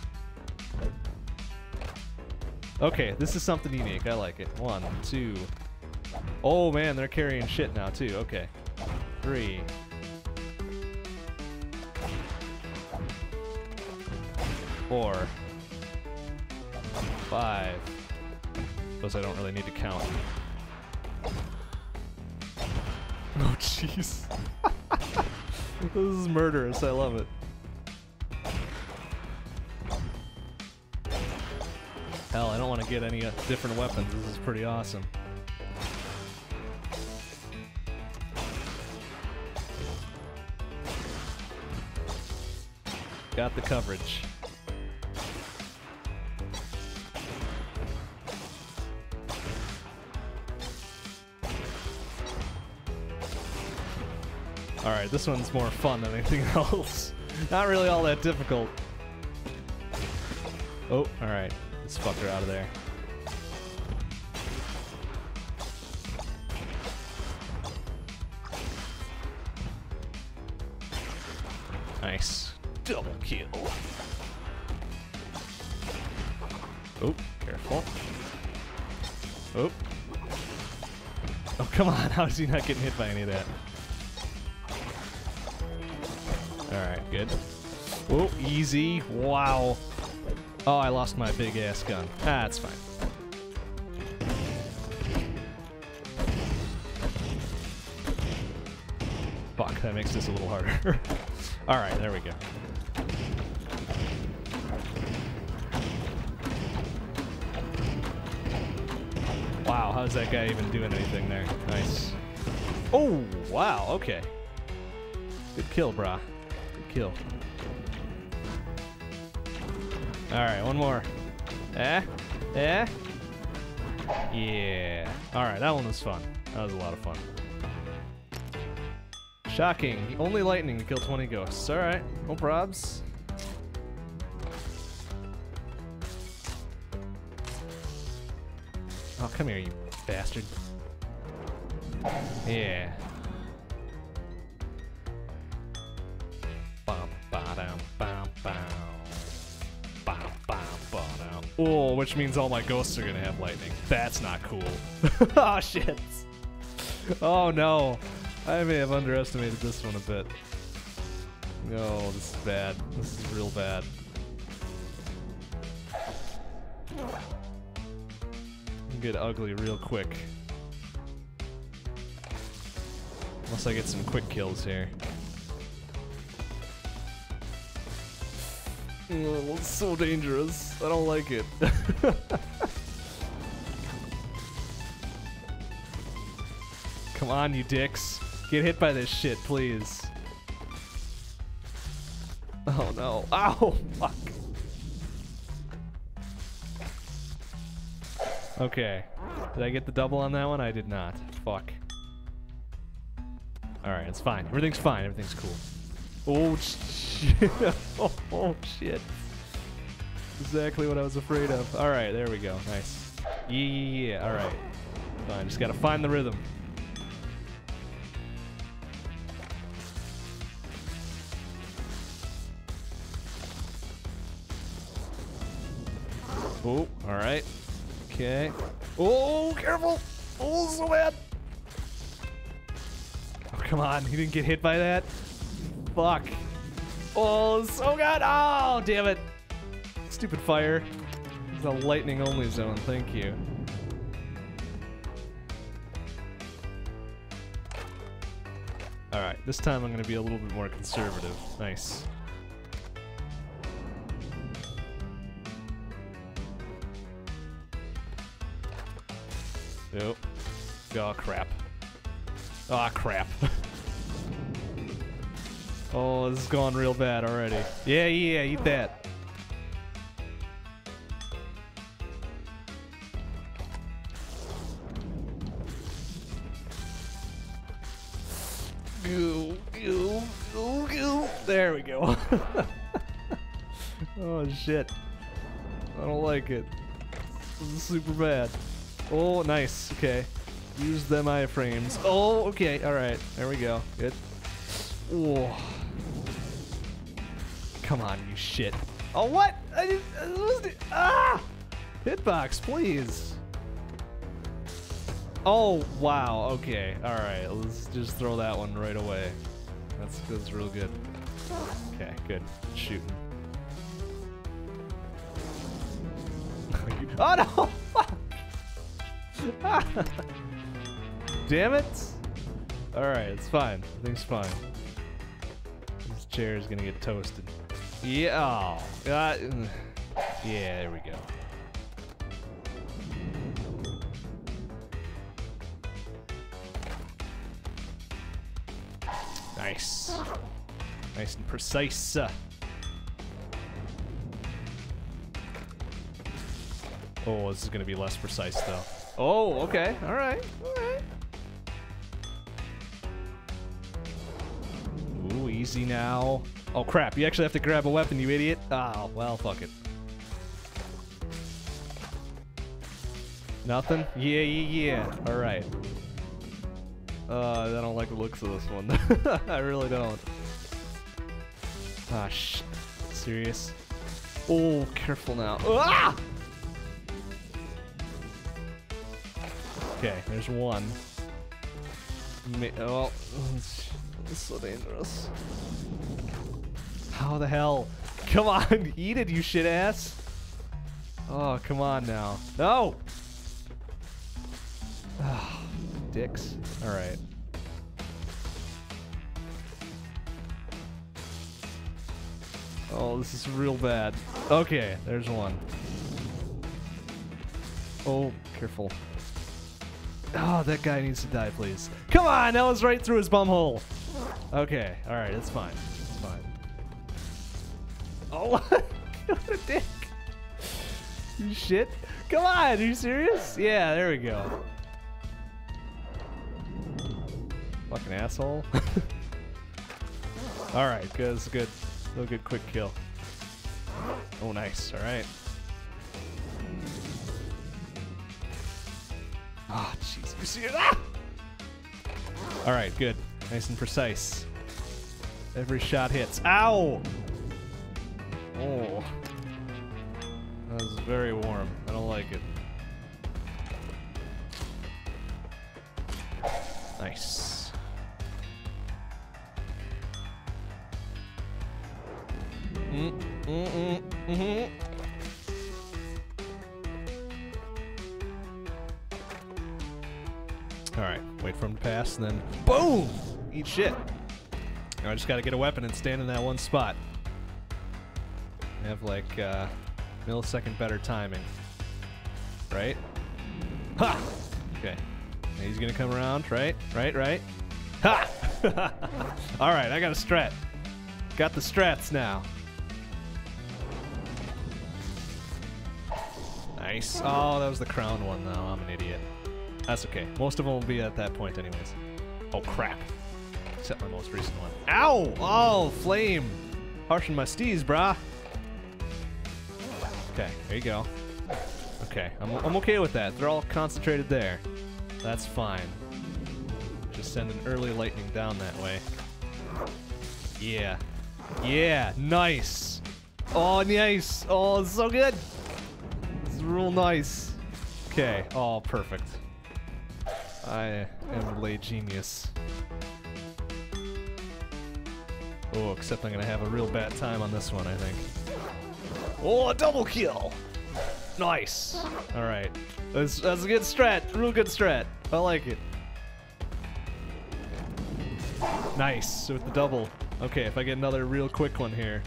Speaker 1: Okay, this is something unique. I like it. 1, 2. Oh man, they're carrying shit now too. Okay. 3. 4. 5. Those I don't really need to count. Oh jeez. This is murderous. I love it. Hell, I don't want to get any different weapons. This is pretty awesome. Got the coverage. Alright, this one's more fun than anything else. Not really all that difficult. Oh, alright. Let's fuck her out of there. Nice. Double kill. Oh, careful. Oh. Oh, come on. How is he not getting hit by any of that? Alright, good. Oh, easy. Wow. Oh, I lost my big ass gun. Ah, that's fine. Fuck, that makes this a little harder. Alright, there we go. Wow, how's that guy even doing anything there? Nice. Oh, wow, okay. Good kill, brah. Good kill. Alright, one more. Eh? Eh? Yeah. Alright, that one was fun. That was a lot of fun. Shocking. Only lightning to kill 20 ghosts. Alright, no probs. Oh, come here, you bastard. Yeah. Bum, ba-dum, bum, bum. Bum, bum, ba-dum. Oh, which means all my ghosts are gonna have lightning. That's not cool. Oh, shit. Oh, no. I may have underestimated this one a bit. No, this is bad. This is real bad. Get ugly real quick. Unless I get some quick kills here. Oh, it's so dangerous. I don't like it. Come on, you dicks. Get hit by this shit, please. Oh no. Ow! Fuck. Okay. Did I get the double on that one? I did not. Fuck. Alright, it's fine. Everything's fine. Everything's cool. Oh, shit. Oh, shit. Exactly what I was afraid of. Alright, there we go. Nice. Yeah. Alright. Fine. Just gotta find the rhythm. Oh, alright. Okay. Oh, careful! Oh, so bad! Oh, come on. He didn't get hit by that? Fuck. Oh, so good! Oh, damn it. Stupid fire. It's a lightning only zone. Thank you. Alright, this time I'm going to be a little bit more conservative. Nice. Nope. Oh, crap. Oh, crap. Oh, this is going real bad already. Yeah, eat that. There we go. Oh, shit. I don't like it. This is super bad. Oh, nice. Okay. Use them iframes. Oh, okay. Alright. There we go. Good. Oh. Come on, you shit. Oh, what? Ah! Hitbox, please. Oh, wow. Okay. Alright. Let's just throw that one right away. That's real good. Okay, good. Shooting. Oh, no! Damn it! Alright, it's fine. Everything's fine. This chair is gonna get toasted. Yeah, oh, yeah, there we go. Nice. Nice and precise. Oh, this is gonna be less precise though. Oh, okay. Alright. Alright. Ooh, easy now. Oh, crap. You actually have to grab a weapon, you idiot. Oh, well, fuck it. Nothing? Yeah. Alright. I don't like the looks of this one. I really don't. Ah, shit. Serious? Oh, careful now. Ah! Okay, there's one. Oh, it's so dangerous. How the hell? Come on, eat it, you shit ass. Oh, come on now. No! Oh, dicks. Alright. Oh, this is real bad. Okay, there's one. Oh, careful. Oh, that guy needs to die, please. Come on, that was right through his bumhole. Okay, alright, it's fine. It's fine. Oh, what a dick. You shit. Come on, are you serious? Yeah, there we go. Fucking asshole. Alright, good, that's good. Real good quick kill. Oh, nice, alright. Ah, oh, jeez, you see it? Ah! Alright, good. Nice and precise. Every shot hits. Ow! Oh. That was very warm. I don't like it. Nice. Alright, wait for him to pass, and then boom! Eat shit. Now I just gotta get a weapon and stand in that one spot. I have like millisecond better timing. Right? Ha! Okay. Now he's gonna come around, right? Right? Ha! Alright, I got a strat. Got the strats now. Nice. Oh, that was the crown one though. I'm an idiot. That's okay. Most of them will be at that point anyways. Oh crap. Except my most recent one. Ow! Oh, flame! Harshen my steez, brah. Okay, there you go. Okay, I'm okay with that. They're all concentrated there. That's fine. Just send an early lightning down that way. Yeah. Yeah, nice! Oh, nice! Oh, it's so good! It's real nice. Okay, oh, perfect. I am a genius. Oh, except I'm gonna have a real bad time on this one, I think. Oh, a double kill! Nice! Alright. That's a good strat. Real good strat. I like it. Nice, with the double. Okay, if I get another real quick one here.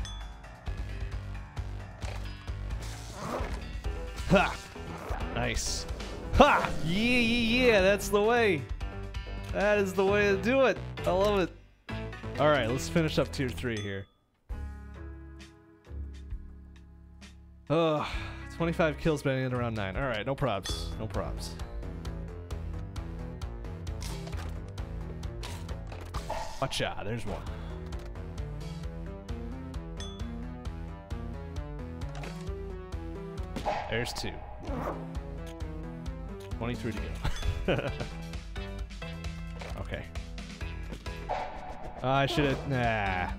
Speaker 1: Ha! Nice. Ha! Yeah, that's the way. That is the way to do it. I love it. Alright, let's finish up tier 3 here. Ugh, 25 kills by the end of round 9. Alright, no probs. No probs. Watcha, there's one. There's 2. 23 to go. Okay. I should have. Nah.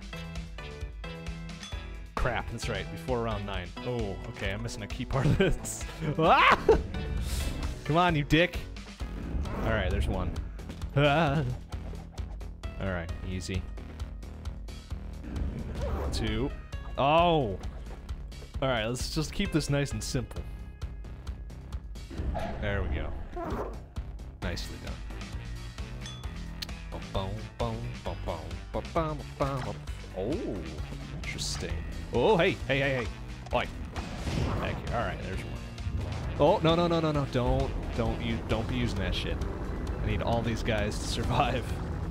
Speaker 1: Crap, that's right. Before round 9. Oh, okay. I'm missing a key part of this. Ah! Come on, you dick. Alright, there's one. Ah! Alright, easy. 2. Oh! Alright, let's just keep this nice and simple. There we go. Nicely done. Oh, interesting. Oh, hey. Oi. Thank you. Alright, there's one. Oh, no. Don't be using that shit. I need all these guys to survive.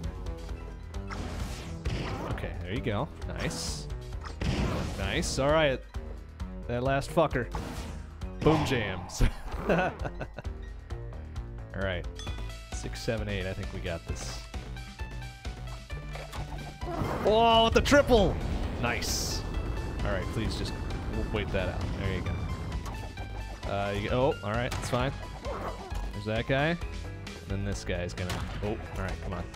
Speaker 1: Okay, there you go. Nice. Nice. Alright. That last fucker. Boom jams. Alright. 6, 7, 8. I think we got this. Oh, with the triple! Nice. Alright, please just wait that out. There you go. Oh, alright, that's fine. There's that guy. And then this guy's gonna... Oh, alright, come on.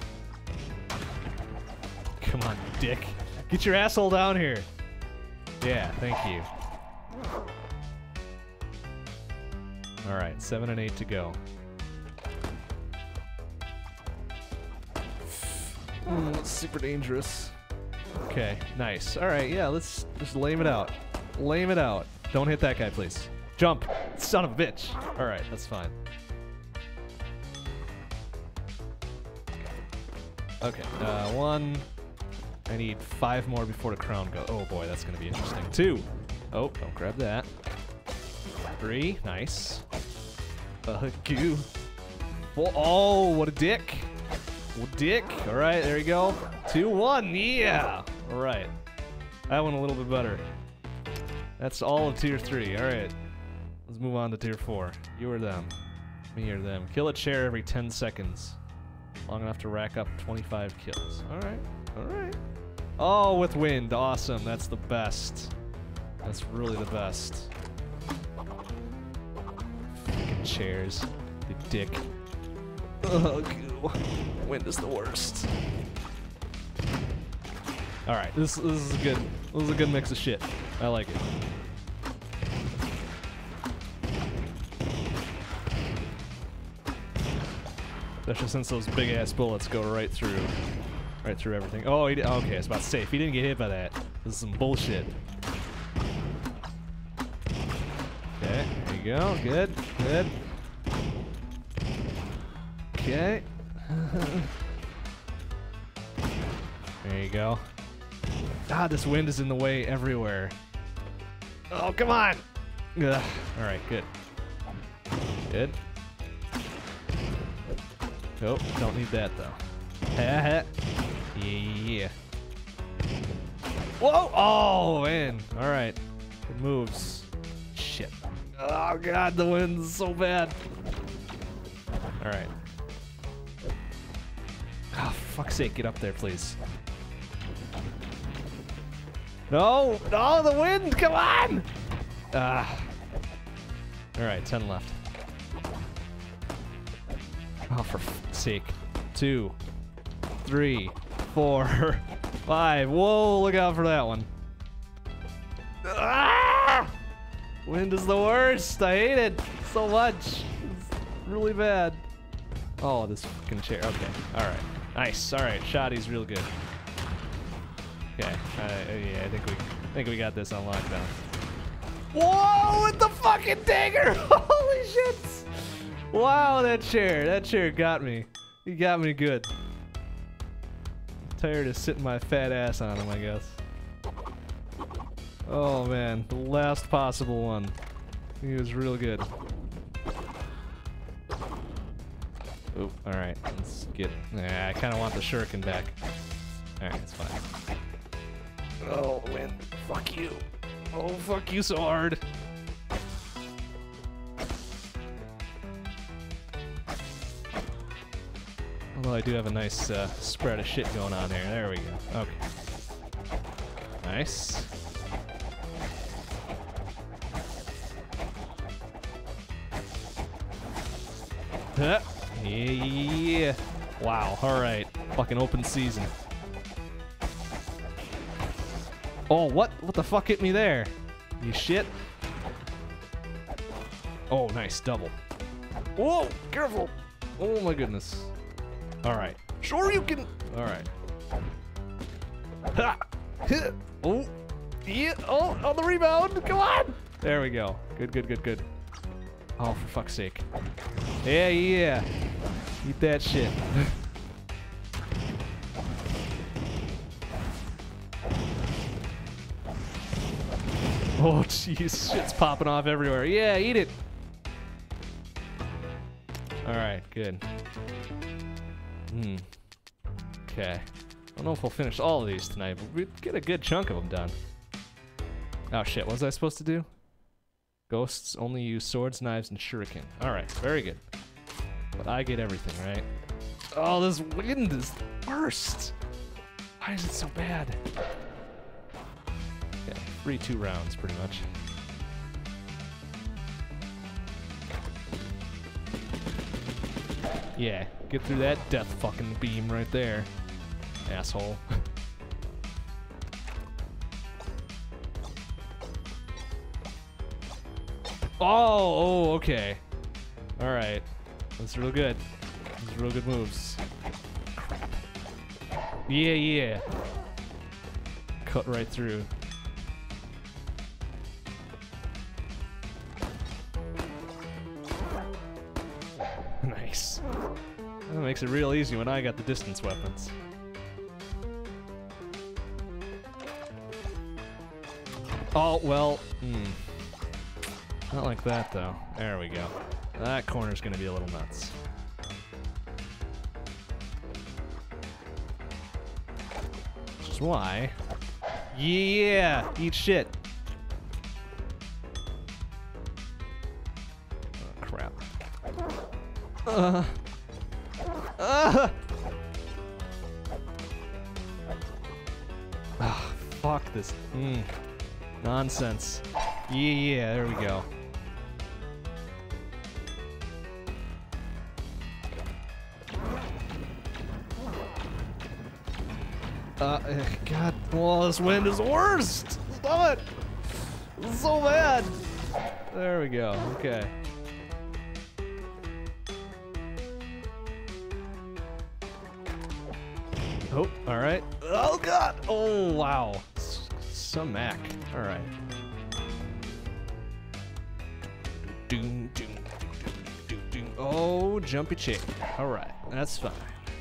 Speaker 1: Come on, you dick. Get your asshole down here. Yeah, thank you. Alright, 7 and 8 to go. That's super dangerous. Okay, nice. Alright, yeah, let's just lame it out. Lame it out. Don't hit that guy, please. Jump! Son of a bitch! Alright, that's fine. Okay, 1. I need 5 more before the crown goes. Oh boy, that's gonna be interesting. 2. Oh, don't grab that. 3, nice. Goo. Oh, what a dick. What a dick. Alright, there you go. 2, 1, yeah! Alright. That one a little bit better. That's all of tier 3. Alright. Let's move on to tier 4. You or them. Me or them. Kill a chair every 10 seconds. Long enough to rack up 25 kills. Alright. Alright. Oh, with wind. Awesome. That's the best. That's really the best. Fucking chairs. You dick. Ugh. Wind is the worst. Alright, this is a good mix of shit. I like it. Especially since those big ass bullets go right through everything. Oh, okay, I was about to say, if he didn't get hit by that, this is some bullshit. Okay, there you go. Good, good. Okay. There you go. God, this wind is in the way everywhere. Oh, come on! Ugh. All right, good. Good. Nope, don't need that though. Yeah. Whoa! Oh, man. All right. Good moves. Shit. Oh, God, the wind's so bad. All right. Oh, for fuck's sake, get up there, please. No! No, the wind! Come on! All right, 10 left. Oh, for fuck's sake. 2, 3, 4, 5. Whoa, look out for that one. Ah! Wind is the worst. I hate it so much. It's really bad. Oh, this fucking chair. Okay. All right. Nice. All right. Shoddy's real good. Okay. Yeah, I think we got this on lockdown. Whoa! With the fucking dagger! Holy shit! Wow, that chair got me. He got me good. I'm tired of sitting my fat ass on him, I guess. Oh man, the last possible one. He was real good. Oh, all right, let's get. Nah, I kind of want the shuriken back. All right, it's fine. Oh, wind. Fuck you. Oh, fuck you so hard. Although I do have a nice spread of shit going on there. There we go. Okay. Nice. Yeah. Wow. All right. Fucking open season. Oh, what? What the fuck hit me there? You shit. Oh, nice. Double. Whoa! Careful! Oh my goodness. Alright. Sure you can... Alright. Ha! Oh! Yeah! Oh! On the rebound! Come on! There we go. Good, good, good, good. Oh, for fuck's sake. Yeah, yeah. Eat that shit. Oh, jeez. Shit's popping off everywhere. Yeah, eat it. Alright, good. Okay. I don't know if we'll finish all of these tonight, but we'd get a good chunk of them done. Oh shit, what was I supposed to do? Ghosts only use swords, knives, and shuriken. Alright, very good. But I get everything, right? Oh, this wind is the worst! Why is it so bad? Yeah, 3-2 rounds, pretty much. Yeah, get through that death fucking beam right there, asshole. Oh, okay. All right, that's real good. Those are real good moves. Crap. Yeah, yeah. Cut right through. Nice. That makes it real easy when I got the distance weapons. Oh, well, not like that, though. There we go. That corner's gonna be a little nuts. Which is why... Yeah! Eat shit! Oh, crap. Fuck this. Nonsense. Yeah, there we go. God, well, this wind is the worst! Stop it! This is so bad! There we go, okay. Oh, all right. Oh God. Oh wow. Some Mac. All right. Doom, doom, doom, doom, doom. Oh, jumpy chick. All right, that's fine.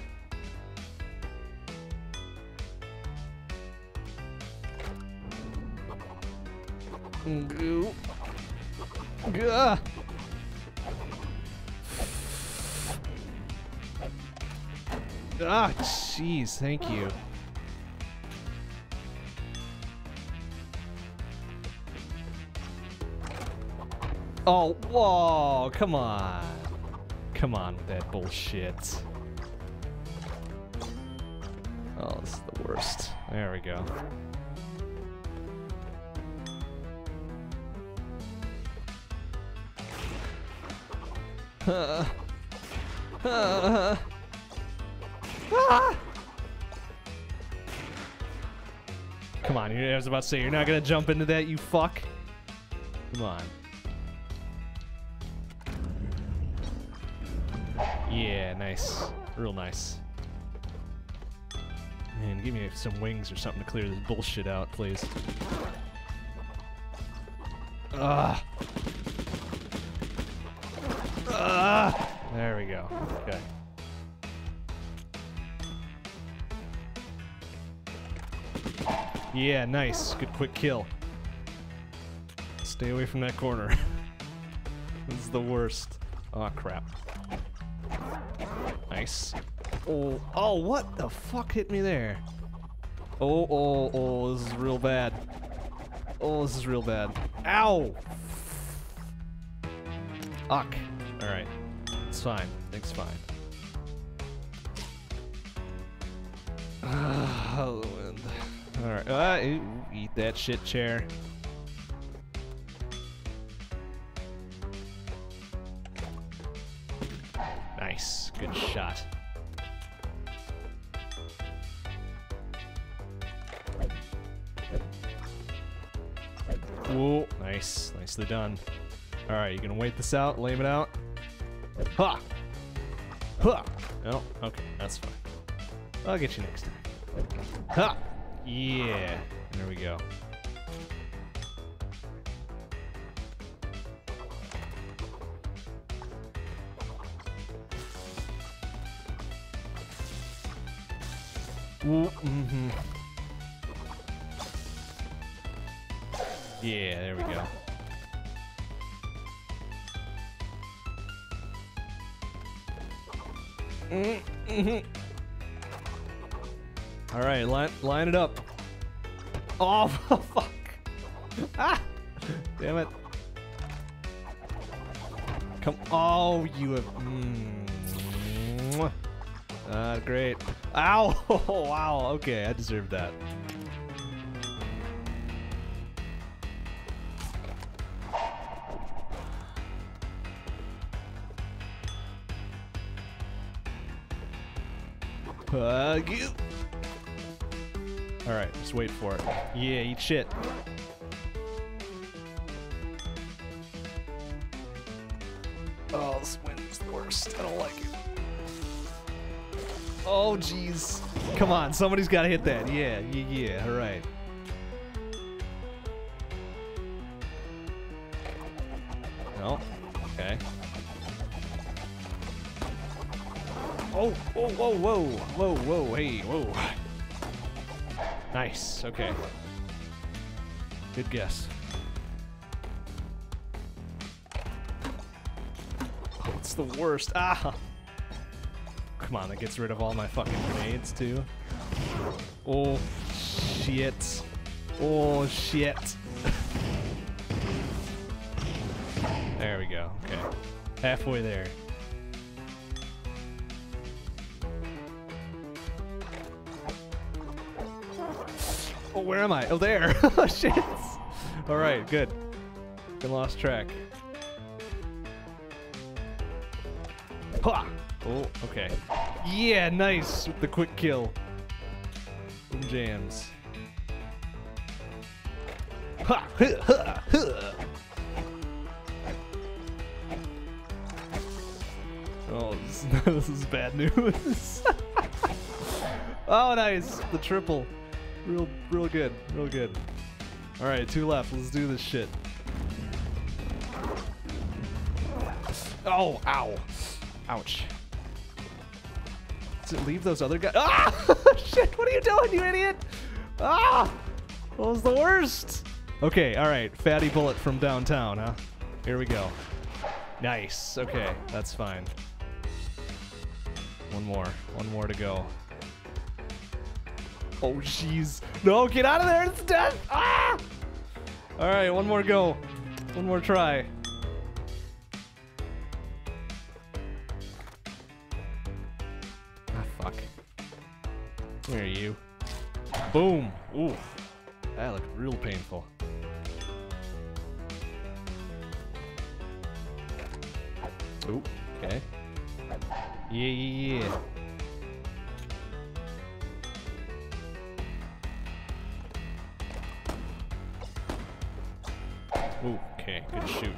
Speaker 1: Goo. Gah. Ah, jeez, thank you. Oh, whoa, come on. Come on with that bullshit. Oh, this is the worst. There we go. Ah! Come on, I was about to say, you're not gonna jump into that, you fuck? Come on. Yeah, nice. Real nice. Man, give me some wings or something to clear this bullshit out, please. Ah! Ah! There we go. Okay. Yeah, nice. Good quick kill. Stay away from that corner. This is the worst. Oh, crap. Nice. Oh, oh, what the fuck hit me there? Oh, oh, oh, this is real bad. Oh, this is real bad. Ow! Uck. Alright. It's fine. Things fine. Oh, the wind. Alright. Eat that shit chair. Nice. Good shot. Whoa. Nice. Nicely done. Alright, you gonna wait this out? Lame it out? Ha! Ha! No? Okay, that's fine. I'll get you next time. Ha! Yeah. There we go. Mm-hmm. Yeah, there we go. Mm-hmm. All right, line it up. Oh, fuck. Ah! Damn it. Come. Oh, you have. Great. Ow! Oh, wow. Okay, I deserved that. You. All right, just wait for it. Yeah, eat shit. Oh, this wind is the worst. I don't like it. Oh, jeez. Come on, somebody's got to hit that. Yeah, yeah, yeah. All right. No. Okay. Oh, whoa, whoa, whoa, whoa, whoa, hey, whoa. Nice, okay. Good guess. Oh, it's the worst. Ah! Come on, that gets rid of all my fucking grenades, too. Oh, shit. Oh, shit. There we go, okay. Halfway there. Oh, where am I? Oh, there. Oh, shit. All right, good. Been lost track. Ha! Oh, okay. Yeah, nice with the quick kill. Boom jams. Ha! Ha! Ha! Oh, this is bad news. Oh, nice. The triple. Real good. Real good. All right, 2 left. Let's do this shit. Oh, ow. Ouch. Does it leave those other guys? Ah! Shit, what are you doing, you idiot? Ah! That was the worst. Okay, all right. Fatty bullet from downtown, huh? Here we go. Nice. Okay, that's fine. One more to go. Oh, jeez. No, get out of there. It's dead. Ah! All right, one more go. One more try. Ah, fuck. Where are you? Boom. Ooh. That looked real painful. Ooh, okay. Yeah. Ooh, okay, good shooting.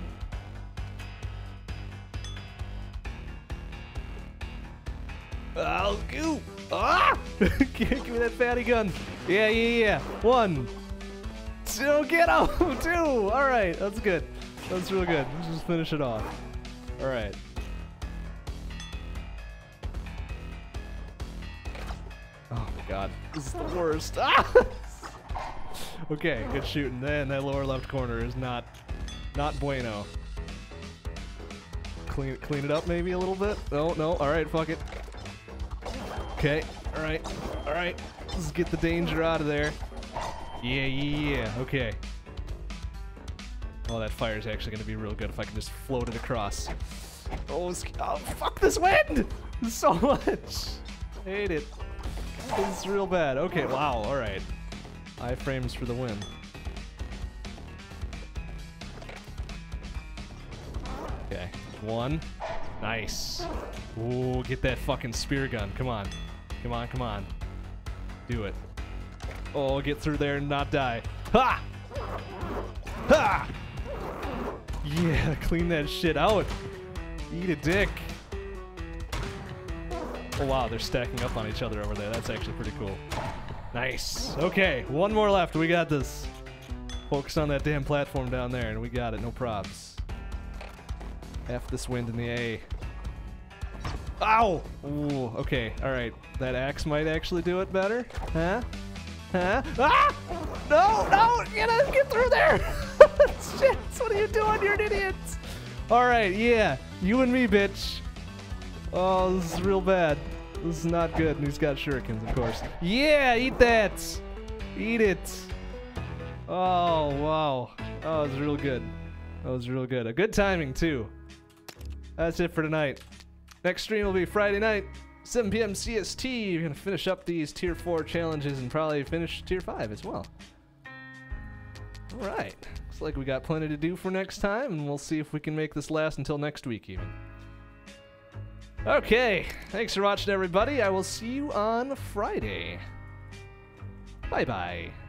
Speaker 1: Oh, goo! Ah! Give me that fatty gun. Yeah. 1, 2, get out! 2! Alright, that's good. That's real good. Let's just finish it off. Alright. Oh my god. This is the worst. Ah! Okay, good shooting. Then that lower left corner is not bueno. Clean it up maybe a little bit? No. Alright, fuck it. Okay. Alright. Let's get the danger out of there. Yeah. Okay. Oh, that fire is actually going to be real good if I can just float it across. Oh, fuck this wind! So much. I hate it. This is real bad. Okay, wow, alright. Iframes for the win. Okay, 1. Nice. Ooh, get that fucking spear gun. Come on. Do it. Oh, get through there and not die. Ha! Ha! Yeah, clean that shit out. Eat a dick. Oh wow, they're stacking up on each other over there. That's actually pretty cool. Nice. Okay, 1 more left. We got this. Focus on that damn platform down there, and we got it. No probs. F this wind in the A. Ow! Ooh, okay, alright. That axe might actually do it better. Huh? Ah! No! Get through there! Shit, what are you doing? You're an idiot! Alright, yeah. You and me, bitch. Oh, this is real bad. This is not good. And he's got shurikens, of course. Yeah, eat that! Eat it! Oh, wow. Oh, it was real good. That was real good. A good timing, too. That's it for tonight. Next stream will be Friday night, 7 p.m. CST. You're going to finish up these Tier 4 challenges and probably finish Tier 5 as well. Alright. Looks like we got plenty to do for next time, and we'll see if we can make this last until next week, even. Okay. Thanks for watching, everybody. I will see you on Friday. Bye-bye.